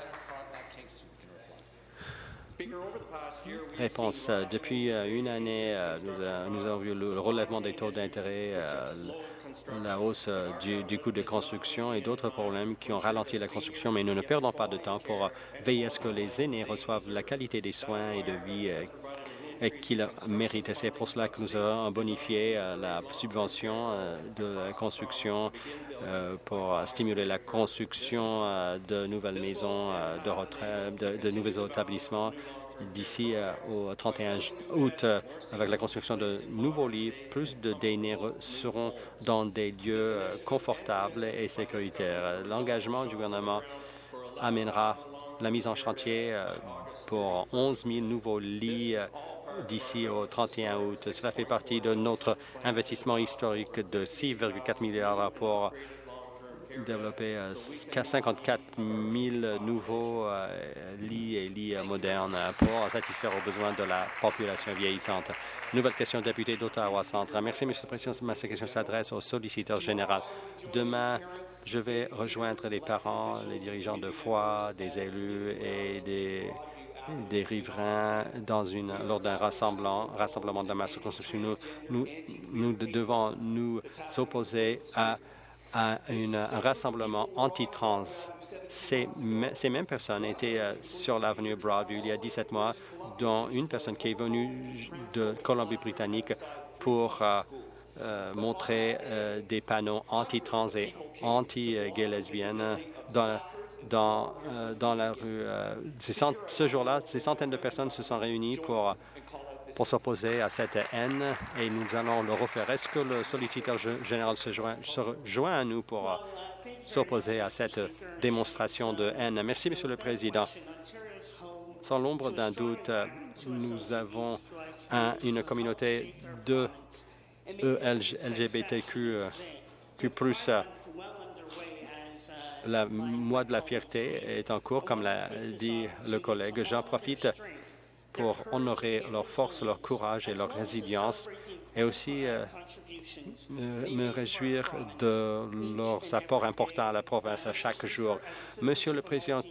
Réponse. Depuis une année, nous avons vu le relèvement des taux d'intérêt, la hausse du coût de construction et d'autres problèmes qui ont ralenti la construction, mais nous ne perdons pas de temps pour veiller à ce que les aînés reçoivent la qualité des soins et de vie qu'ils méritent. C'est pour cela que nous avons bonifié la subvention de la construction pour stimuler la construction de nouvelles maisons de retraite, de nouveaux établissements. D'ici au 31 août, avec la construction de nouveaux lits, plus d'aînés seront dans des lieux confortables et sécuritaires. L'engagement du gouvernement amènera la mise en chantier pour 11 000 nouveaux lits d'ici au 31 août. Cela fait partie de notre investissement historique de 6,4 milliards pour développer 54 000 nouveaux lits et lits modernes pour satisfaire aux besoins de la population vieillissante. Nouvelle question, député d'Ottawa-Centre. Merci, M. le Président. Ma question s'adresse au solliciteur général. Demain, je vais rejoindre les parents, les dirigeants de foi, des élus et des riverains lors d'un rassemblement de ma circonscription. Nous devons nous opposer à un rassemblement anti-trans. Ces mêmes personnes étaient sur l'avenue Broadview il y a 17 mois, dont une personne qui est venue de Colombie-Britannique pour montrer des panneaux anti-trans et anti-gay-lesbiennes dans la rue. Ce jour-là, ces centaines de personnes se sont réunies pour s'opposer à cette haine et nous allons le refaire. Est-ce que le solliciteur général se joint à nous pour s'opposer à cette démonstration de haine? Merci, Monsieur le Président. Sans l'ombre d'un doute, nous avons une communauté de LGBTQ+. Le mois de la fierté est en cours, comme l'a dit le collègue. J'en profite pour honorer leur force, leur courage et leur résilience, et aussi me réjouir de leurs apports importants à la province à chaque jour. Monsieur le Président,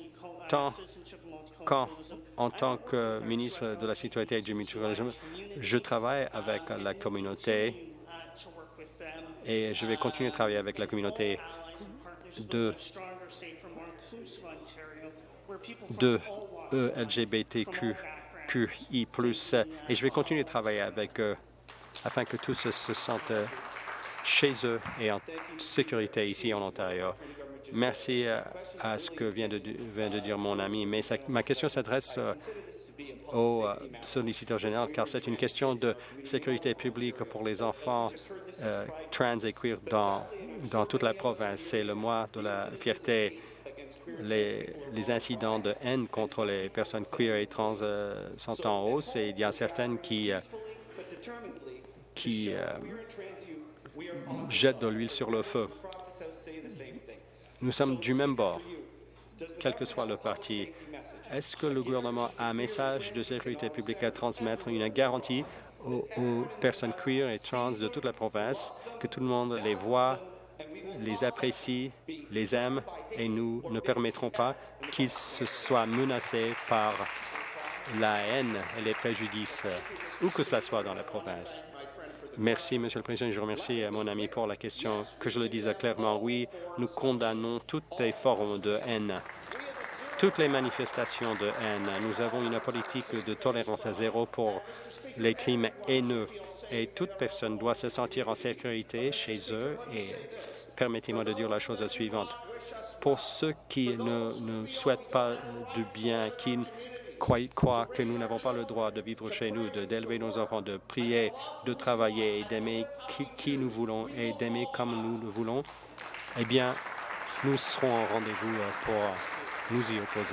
en tant que ministre de la Citoyenneté et du multiculturalisme, je travaille avec la communauté et je vais continuer à travailler avec la communauté de LGBTQI+, et je vais continuer de travailler avec eux afin que tous se sentent chez eux et en sécurité ici en Ontario. Merci à ce que vient de dire mon ami, mais ma question s'adresse au solliciteur général, car c'est une question de sécurité publique pour les enfants trans et queer dans toute la province. C'est le mois de la fierté. Les incidents de haine contre les personnes queer et trans sont en hausse et il y a certaines qui jettent de l'huile sur le feu. Nous sommes du même bord, quel que soit le parti. Est-ce que le gouvernement a un message de sécurité publique à transmettre, une garantie aux personnes queer et trans de toute la province, que tout le monde les voit les apprécie, les aime et nous ne permettrons pas qu'ils se soient menacés par la haine et les préjudices, où que cela soit dans la province. Merci, Monsieur le Président. Je remercie mon ami pour la question. Que je le dise clairement, oui, nous condamnons toutes les formes de haine, toutes les manifestations de haine. Nous avons une politique de tolérance à zéro pour les crimes haineux et toute personne doit se sentir en sécurité chez eux. Et permettez-moi de dire la chose suivante. Pour ceux qui ne souhaitent pas du bien, qui croient que nous n'avons pas le droit de vivre chez nous, d'élever nos enfants, de prier, de travailler et d'aimer qui nous voulons et d'aimer comme nous le voulons, eh bien, nous serons au rendez-vous pour nous y opposer.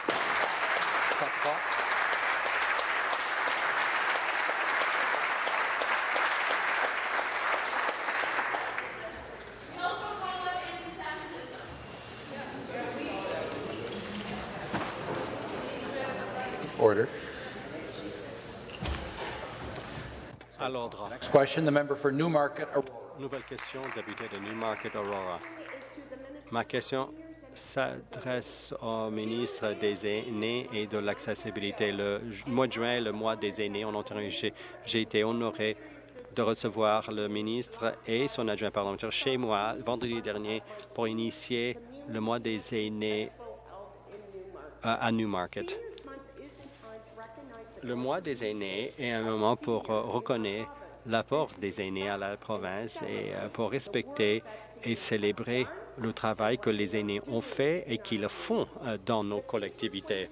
Order. À l'ordre. Next question, the member for Newmarket. Nouvelle question, député de Newmarket Aurora. Ma question s'adresse au ministre des Aînés et de l'accessibilité. Le mois de juin est le mois des aînés en Ontario. J'ai été honoré de recevoir le ministre et son adjoint parlementaire chez moi vendredi dernier pour initier le mois des aînés à Newmarket. Le mois des aînés est un moment pour reconnaître l'apport des aînés à la province et pour respecter et célébrer le travail que les aînés ont fait et qu'ils font dans nos collectivités.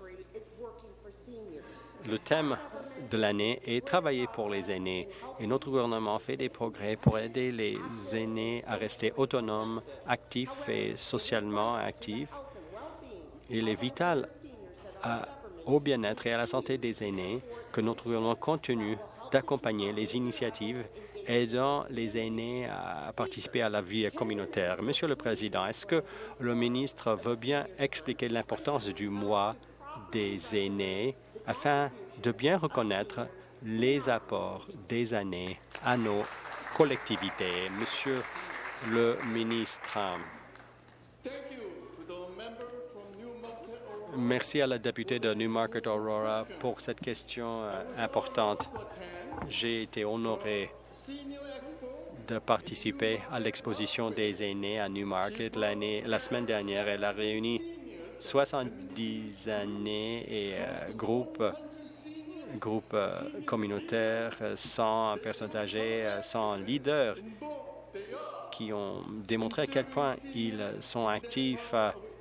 Le thème de l'année est travailler pour les aînés et notre gouvernement fait des progrès pour aider les aînés à rester autonomes, actifs et socialement actifs. Il est vital au bien-être et à la santé des aînés que notre gouvernement continue d'accompagner les initiatives aidant les aînés à participer à la vie communautaire. Monsieur le Président, est-ce que le ministre veut bien expliquer l'importance du mois des aînés afin de bien reconnaître les apports des aînés à nos collectivités? Monsieur le ministre. Merci à la députée de Newmarket Aurora pour cette question importante. J'ai été honoré de participer à l'exposition des aînés à Newmarket la semaine dernière. Elle a réuni 70 aînés et groupes communautaires, 100 personnes âgées, 100 leaders qui ont démontré à quel point ils sont actifs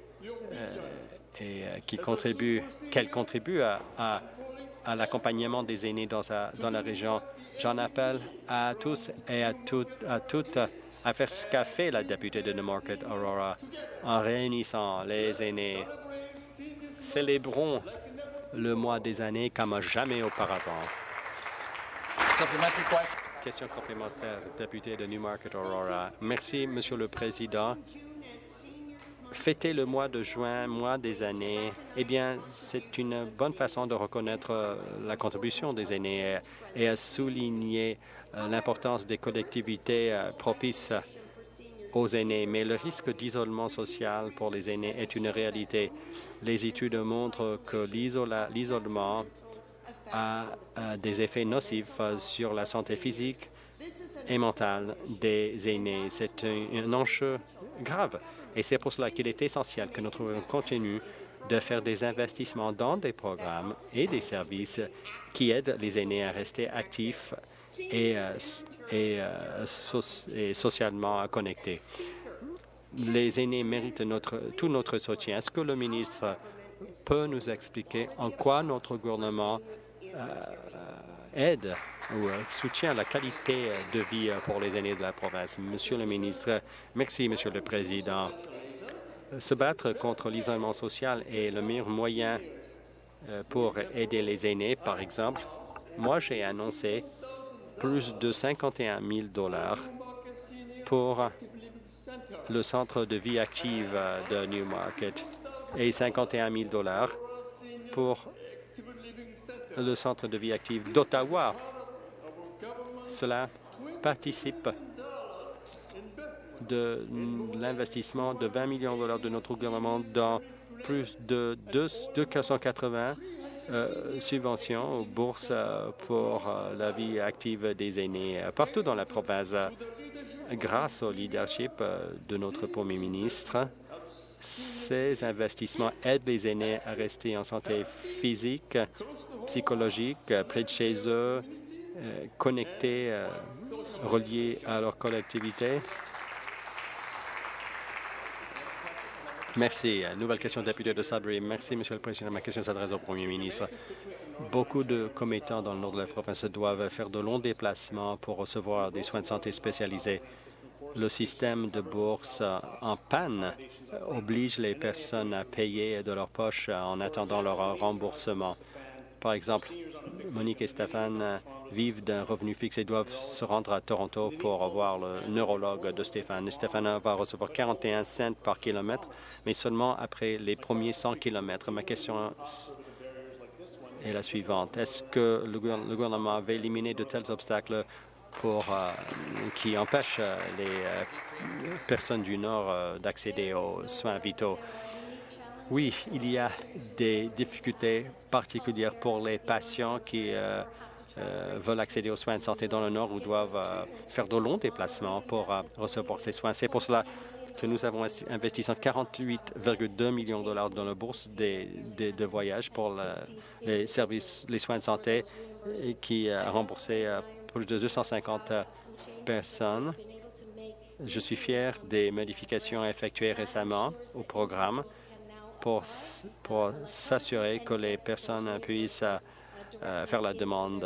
et qu'elle contribue à l'accompagnement des aînés dans la région. J'en appelle à tous et à toutes à faire ce qu'a fait la députée de Newmarket Aurora en réunissant les aînés. Célébrons le mois des aînés comme jamais auparavant. Question complémentaire, député de Newmarket Aurora. Merci, Monsieur le Président. Fêter le mois de juin, mois des aînés, eh bien, c'est une bonne façon de reconnaître la contribution des aînés et à souligner l'importance des collectivités propices aux aînés. Mais le risque d'isolement social pour les aînés est une réalité. Les études montrent que l'isolement a des effets nocifs sur la santé physique et mentale des aînés. C'est un enjeu grave. Et c'est pour cela qu'il est essentiel que notre gouvernement continue de faire des investissements dans des programmes et des services qui aident les aînés à rester actifs et socialement connectés. Les aînés méritent tout notre soutien. Est-ce que le ministre peut nous expliquer en quoi notre gouvernement aide ou soutient la qualité de vie pour les aînés de la province? Monsieur le ministre, merci, Monsieur le Président. Se battre contre l'isolement social est le meilleur moyen pour aider les aînés. Par exemple, moi, j'ai annoncé plus de 51 000 $ pour le centre de vie active de Newmarket et 51 000 $ pour le centre de vie active d'Ottawa. Cela participe de l'investissement de 20 millions de dollars de notre gouvernement dans plus de 280 subventions aux bourses pour la vie active des aînés partout dans la province. Grâce au leadership de notre Premier ministre, ces investissements aident les aînés à rester en santé physique, psychologique, près de chez eux, connectés, reliés à leur collectivité. Merci. Nouvelle question, député de Sudbury. Merci, Monsieur le Président. Ma question s'adresse au Premier ministre. Beaucoup de commettants dans le nord de la province doivent faire de longs déplacements pour recevoir des soins de santé spécialisés. Le système de bourse en panne oblige les personnes à payer de leur poche en attendant leur remboursement. Par exemple, Monique et Stéphane vivent d'un revenu fixe et doivent se rendre à Toronto pour voir le neurologue de Stéphane. Stéphane va recevoir 41 cents par kilomètre, mais seulement après les premiers 100 kilomètres. Ma question est la suivante. Est-ce que le gouvernement va éliminer de tels obstacles qui empêchent les personnes du Nord d'accéder aux soins vitaux? Oui, il y a des difficultés particulières pour les patients qui veulent accéder aux soins de santé dans le Nord ou doivent faire de longs déplacements pour recevoir ces soins. C'est pour cela que nous avons investi 148,2 millions de dollars dans la bourse de voyage pour les services, les soins de santé qui a remboursé plus de 250 personnes. Je suis fier des modifications effectuées récemment au programme pour s'assurer que les personnes puissent faire la demande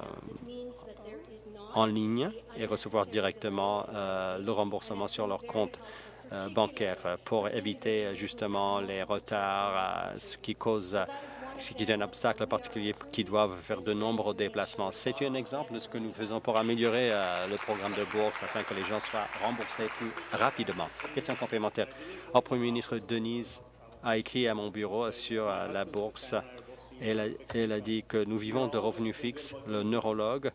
en ligne et recevoir directement le remboursement sur leur compte bancaire pour éviter justement les retards, ce qui est un obstacle particulier qui doivent faire de nombreux déplacements. C'est un exemple de ce que nous faisons pour améliorer le programme de bourse afin que les gens soient remboursés plus rapidement. Question complémentaire. Le Premier ministre Denise a écrit à mon bureau sur la bourse. Elle a dit que nous vivons de revenus fixes. Le neurologue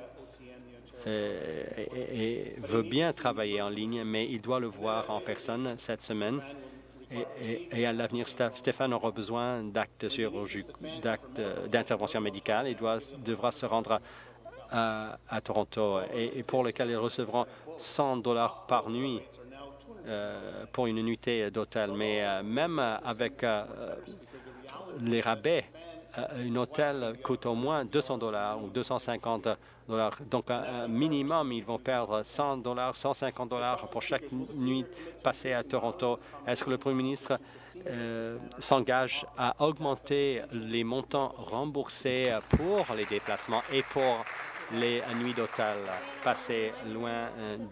veut bien travailler en ligne, mais il doit le voir en personne cette semaine. Et à l'avenir, Stéphane aura besoin d'actes d'intervention médicale. Il devra se rendre à Toronto et pour lequel ils recevront 100 $ par nuit pour une nuitée d'hôtel. Mais même avec les rabais, un hôtel coûte au moins 200 $ ou 250 $. Donc, un minimum, ils vont perdre 100 $, 150 $ pour chaque nuit passée à Toronto. Est-ce que le Premier ministre s'engage à augmenter les montants remboursés pour les déplacements et pour les nuits d'hôtel passées loin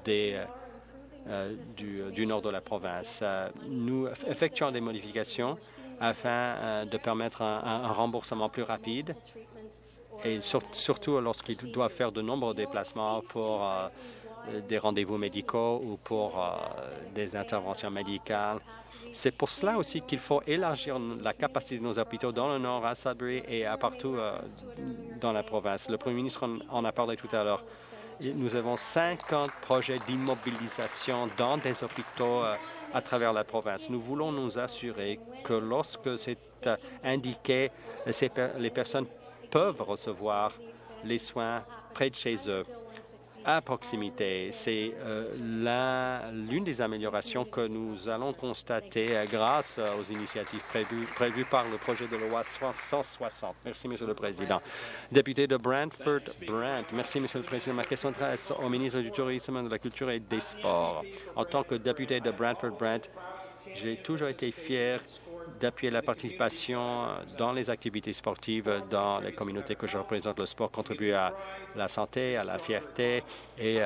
du nord de la province? Nous effectuons des modifications afin de permettre un remboursement plus rapide et surtout lorsqu'ils doivent faire de nombreux déplacements pour des rendez-vous médicaux ou pour des interventions médicales. C'est pour cela aussi qu'il faut élargir la capacité de nos hôpitaux dans le nord, à Sudbury et partout dans la province. Le Premier ministre en a parlé tout à l'heure. Nous avons 50 projets d'immobilisation dans des hôpitaux à travers la province. Nous voulons nous assurer que lorsque c'est indiqué, les personnes peuvent recevoir les soins près de chez eux, à proximité. C'est l'une des améliorations que nous allons constater grâce aux initiatives prévues par le projet de loi 160. Merci, Monsieur le Président. Député de Brantford-Brant. Merci, Monsieur le Président. Ma question s'adresse au ministre du Tourisme, de la Culture et des Sports. En tant que député de Brantford-Brant, j'ai toujours été fier d'appuyer la participation dans les activités sportives dans les communautés que je représente. Le sport contribue à la santé, à la fierté et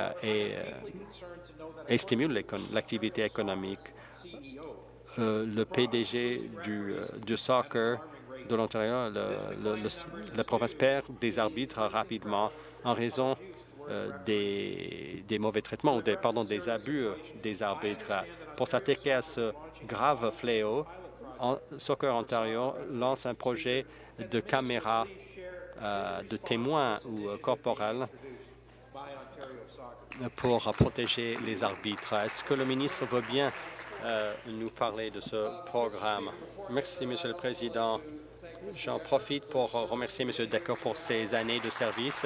stimule l'activité économique. Le PDG du soccer de l'Ontario, la province perd des arbitres rapidement en raison des mauvais traitements ou des abus des arbitres. Pour s'attaquer à ce grave fléau, Soccer Ontario lance un projet de caméra de témoins ou corporels pour protéger les arbitres. Est-ce que le ministre veut bien nous parler de ce programme? Merci, Monsieur le Président. J'en profite pour remercier M. Decker pour ses années de service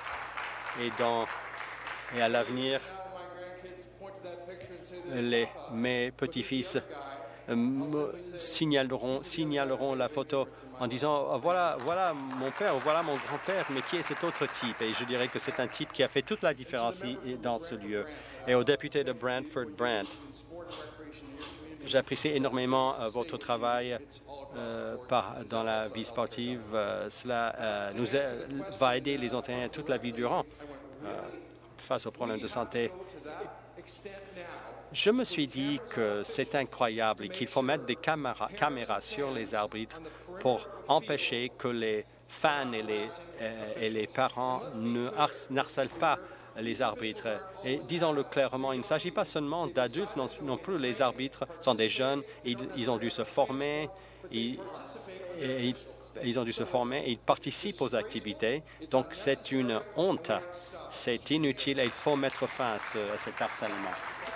et à l'avenir, mes petits-fils signaleront la photo en disant oh, voilà mon père, voilà mon grand-père, mais qui est cet autre type? Et je dirais que c'est un type qui a fait toute la différence dans ce lieu. Et au député de Brantford-Brant, j'apprécie énormément votre travail dans la vie sportive. Cela va aider les Ontariens toute la vie durant face aux problèmes de santé. Je me suis dit que c'est incroyable et qu'il faut mettre des caméras sur les arbitres pour empêcher que les fans et les parents ne harcèlent pas les arbitres. Et disons-le clairement, il ne s'agit pas seulement d'adultes non plus. Les arbitres sont des jeunes, ils ont dû se former, ils ont dû se former et ils participent aux activités. Donc c'est une honte, c'est inutile et il faut mettre fin à cet harcèlement.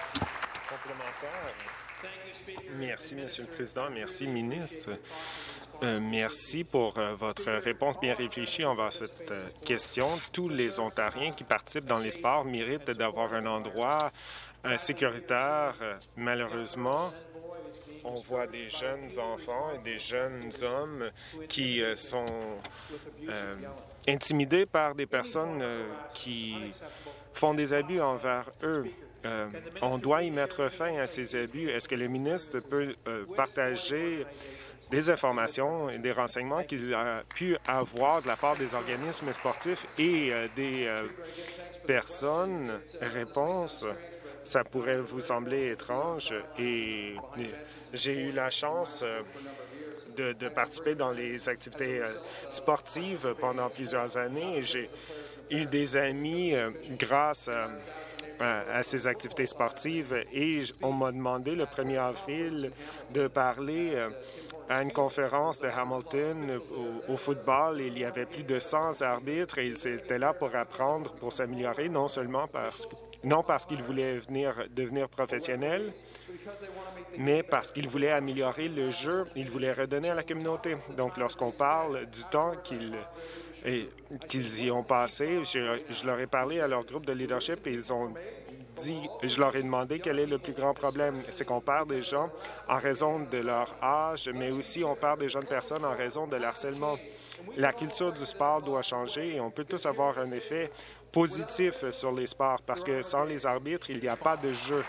Merci, Monsieur le Président. Merci, ministre. Merci pour votre réponse bien réfléchie envers cette question. Tous les Ontariens qui participent dans les sports méritent d'avoir un endroit sécuritaire. Malheureusement, on voit des jeunes enfants et des jeunes hommes qui sont intimidés par des personnes qui font des abus envers eux. On doit y mettre fin à ces abus. Est-ce que le ministre peut partager des informations et des renseignements qu'il a pu avoir de la part des organismes sportifs et des personnes? Réponse. Ça pourrait vous sembler étrange et j'ai eu la chance de participer dans les activités sportives pendant plusieurs années et j'ai eu des amis grâce à ces activités sportives et on m'a demandé le 1er avril de parler à une conférence de Hamilton au football. Il y avait plus de 100 arbitres et ils étaient là pour apprendre, pour s'améliorer, non parce qu'ils voulaient devenir professionnels, mais parce qu'ils voulaient améliorer le jeu, ils voulaient redonner à la communauté. Donc, lorsqu'on parle du temps qu'ils y ont passé, je leur ai parlé à leur groupe de leadership et ils ont dit, je leur ai demandé quel est le plus grand problème. C'est qu'on perd des gens en raison de leur âge, mais aussi on perd des jeunes personnes en raison de l'harcèlement. La culture du sport doit changer et on peut tous avoir un effet positif sur les sports parce que sans les arbitres, il n'y a pas de jeu.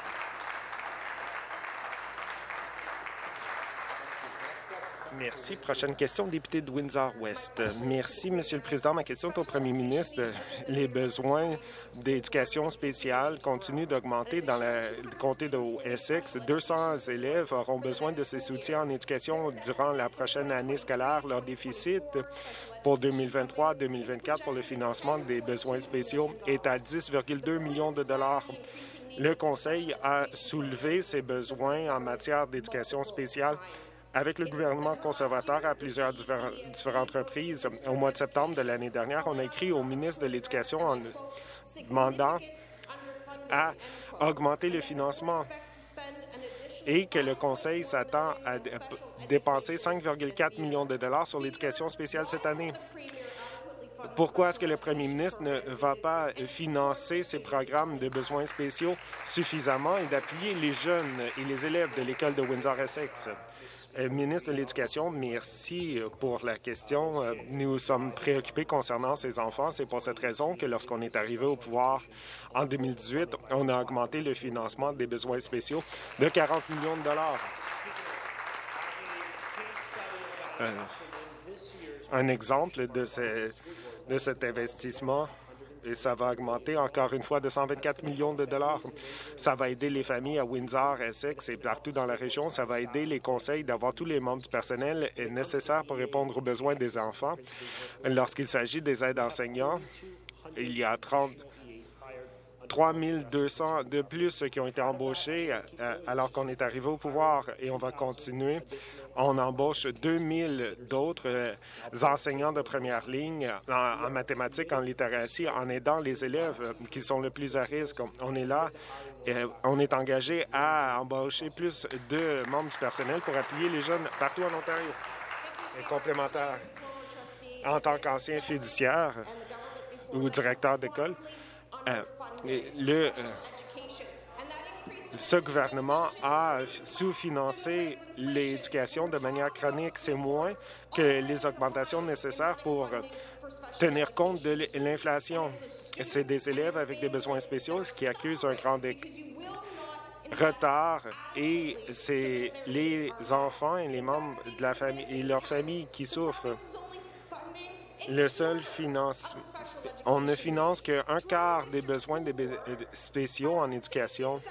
Merci. Prochaine question, député de Windsor-Ouest. Merci, Monsieur le Président. Ma question est au Premier ministre. Les besoins d'éducation spéciale continuent d'augmenter dans le comté de Essex. 200 élèves auront besoin de ces soutiens en éducation durant la prochaine année scolaire. Leur déficit pour 2023-2024 pour le financement des besoins spéciaux est à 10,2 millions de dollars. Le Conseil a soulevé ses besoins en matière d'éducation spéciale avec le gouvernement conservateur à plusieurs différentes reprises. Au mois de septembre de l'année dernière, on a écrit au ministre de l'Éducation en demandant à augmenter le financement et que le Conseil s'attend à dépenser 5,4 millions de dollars sur l'éducation spéciale cette année. Pourquoi est-ce que le premier ministre ne va pas financer ces programmes de besoins spéciaux suffisamment et d'appuyer les jeunes et les élèves de l'école de Windsor-Essex? Ministre de l'Éducation, merci pour la question. Nous sommes préoccupés concernant ces enfants. C'est pour cette raison que lorsqu'on est arrivé au pouvoir en 2018, on a augmenté le financement des besoins spéciaux de 40 millions de dollars. Un exemple de cet investissement, et ça va augmenter encore une fois de 124 millions de dollars. Ça va aider les familles à Windsor, Essex et partout dans la région. Ça va aider les conseils d'avoir tous les membres du personnel nécessaires pour répondre aux besoins des enfants. Lorsqu'il s'agit des aides enseignants, il y a 3 200 de plus qui ont été embauchés alors qu'on est arrivé au pouvoir et on va continuer. On embauche 2000 d'autres enseignants de première ligne en mathématiques, en littératie, en aidant les élèves qui sont le plus à risque. On est là, on est engagé à embaucher plus de membres du personnel pour appuyer les jeunes partout en Ontario. C'est complémentaire. En tant qu'ancien fiduciaire ou directeur d'école, ce gouvernement a sous-financé l'éducation de manière chronique. C'est moins que les augmentations nécessaires pour tenir compte de l'inflation. C'est des élèves avec des besoins spéciaux qui accusent un grand retard et c'est les enfants et les membres de la famille et leurs familles qui souffrent. Le seul financement, on ne finance qu'un quart des besoins spéciaux en éducation.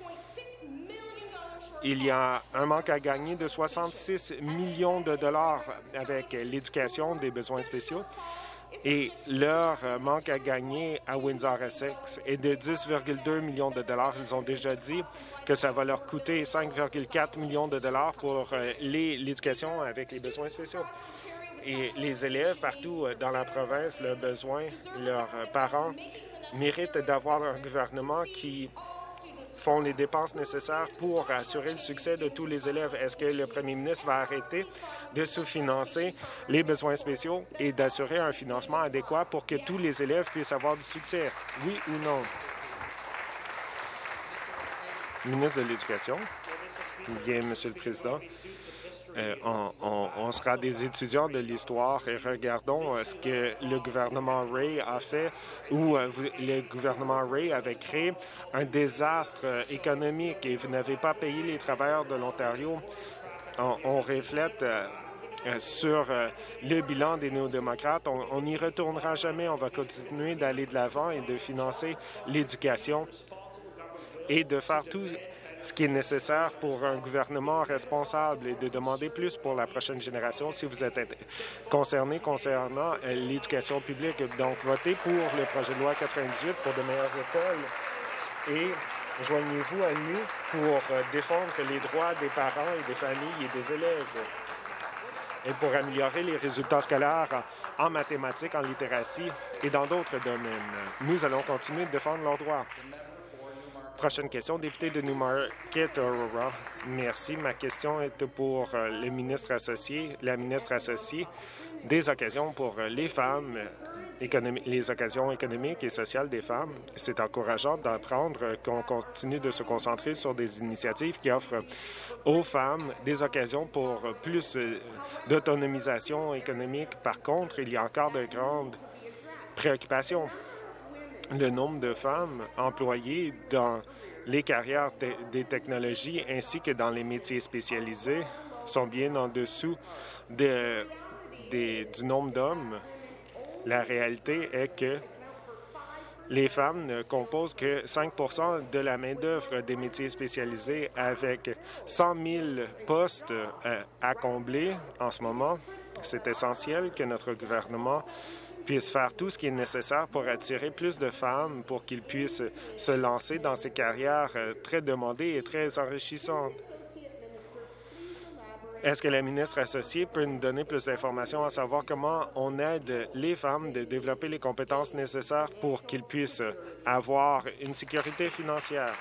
Il y a un manque à gagner de 66 millions de dollars avec l'éducation des besoins spéciaux et leur manque à gagner à Windsor-Essex est de 10,2 millions de dollars. Ils ont déjà dit que ça va leur coûter 5,4 millions de dollars pour l'éducation avec les besoins spéciaux. Et les élèves partout dans la province, leurs besoins, leurs parents méritent d'avoir un gouvernement qui font les dépenses nécessaires pour assurer le succès de tous les élèves. Est-ce que le premier ministre va arrêter de sous-financer les besoins spéciaux et d'assurer un financement adéquat pour que tous les élèves puissent avoir du succès? Oui ou non? Ministre de l'Éducation. Bien, Monsieur le Président. On sera des étudiants de l'histoire et regardons ce que le gouvernement Ray a fait, où le gouvernement Ray avait créé un désastre économique et vous n'avez pas payé les travailleurs de l'Ontario. On reflète sur le bilan des néo-démocrates. On n'y retournera jamais. On va continuer d'aller de l'avant et de financer l'éducation et de faire tout ce qui est nécessaire pour un gouvernement responsable et de demander plus pour la prochaine génération si vous êtes concerné concernant l'éducation publique. Donc, votez pour le projet de loi 98 pour de meilleures écoles et joignez-vous à nous pour défendre les droits des parents et des familles et des élèves et pour améliorer les résultats scolaires en mathématiques, en littératie et dans d'autres domaines. Nous allons continuer de défendre leurs droits. Prochaine question, député de Newmarket, Aurora. Merci. Ma question est pour le ministre associé, la ministre associée des occasions pour les femmes, les occasions économiques et sociales des femmes. C'est encourageant d'apprendre qu'on continue de se concentrer sur des initiatives qui offrent aux femmes des occasions pour plus d'autonomisation économique. Par contre, il y a encore de grandes préoccupations. Le nombre de femmes employées dans les carrières des technologies ainsi que dans les métiers spécialisés sont bien en dessous du nombre d'hommes. La réalité est que les femmes ne composent que 5 de la main-d'œuvre des métiers spécialisés avec 100 000 postes à combler en ce moment. C'est essentiel que notre gouvernement puisse faire tout ce qui est nécessaire pour attirer plus de femmes pour qu'ils puissent se lancer dans ces carrières très demandées et très enrichissantes. Est-ce que la ministre associée peut nous donner plus d'informations à savoir comment on aide les femmes de développer les compétences nécessaires pour qu'ils puissent avoir une sécurité financière?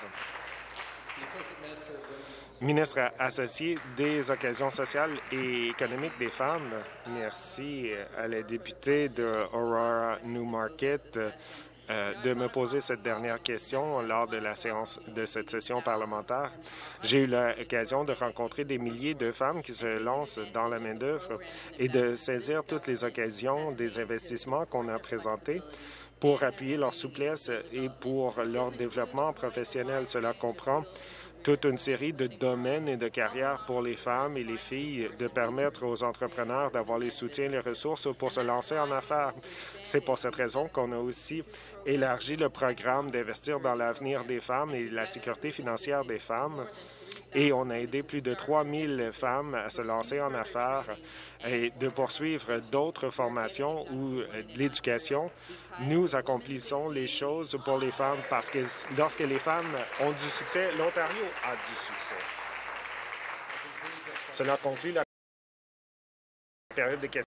Ministre associé des occasions sociales et économiques des femmes, merci à la députée de Aurora Newmarket de me poser cette dernière question lors de la séance de cette session parlementaire. J'ai eu l'occasion de rencontrer des milliers de femmes qui se lancent dans la main-d'œuvre et de saisir toutes les occasions des investissements qu'on a présentés pour appuyer leur souplesse et pour leur développement professionnel. Cela comprend toute une série de domaines et de carrières pour les femmes et les filles, de permettre aux entrepreneurs d'avoir les soutiens et les ressources pour se lancer en affaires. C'est pour cette raison qu'on a aussi élargi le programme d'Investir dans l'avenir des femmes et la sécurité financière des femmes et on a aidé plus de 3000 femmes à se lancer en affaires et de poursuivre d'autres formations ou de l'éducation. Nous accomplissons les choses pour les femmes parce que lorsque les femmes ont du succès, l'Ontario a du succès. Cela conclut la période de questions.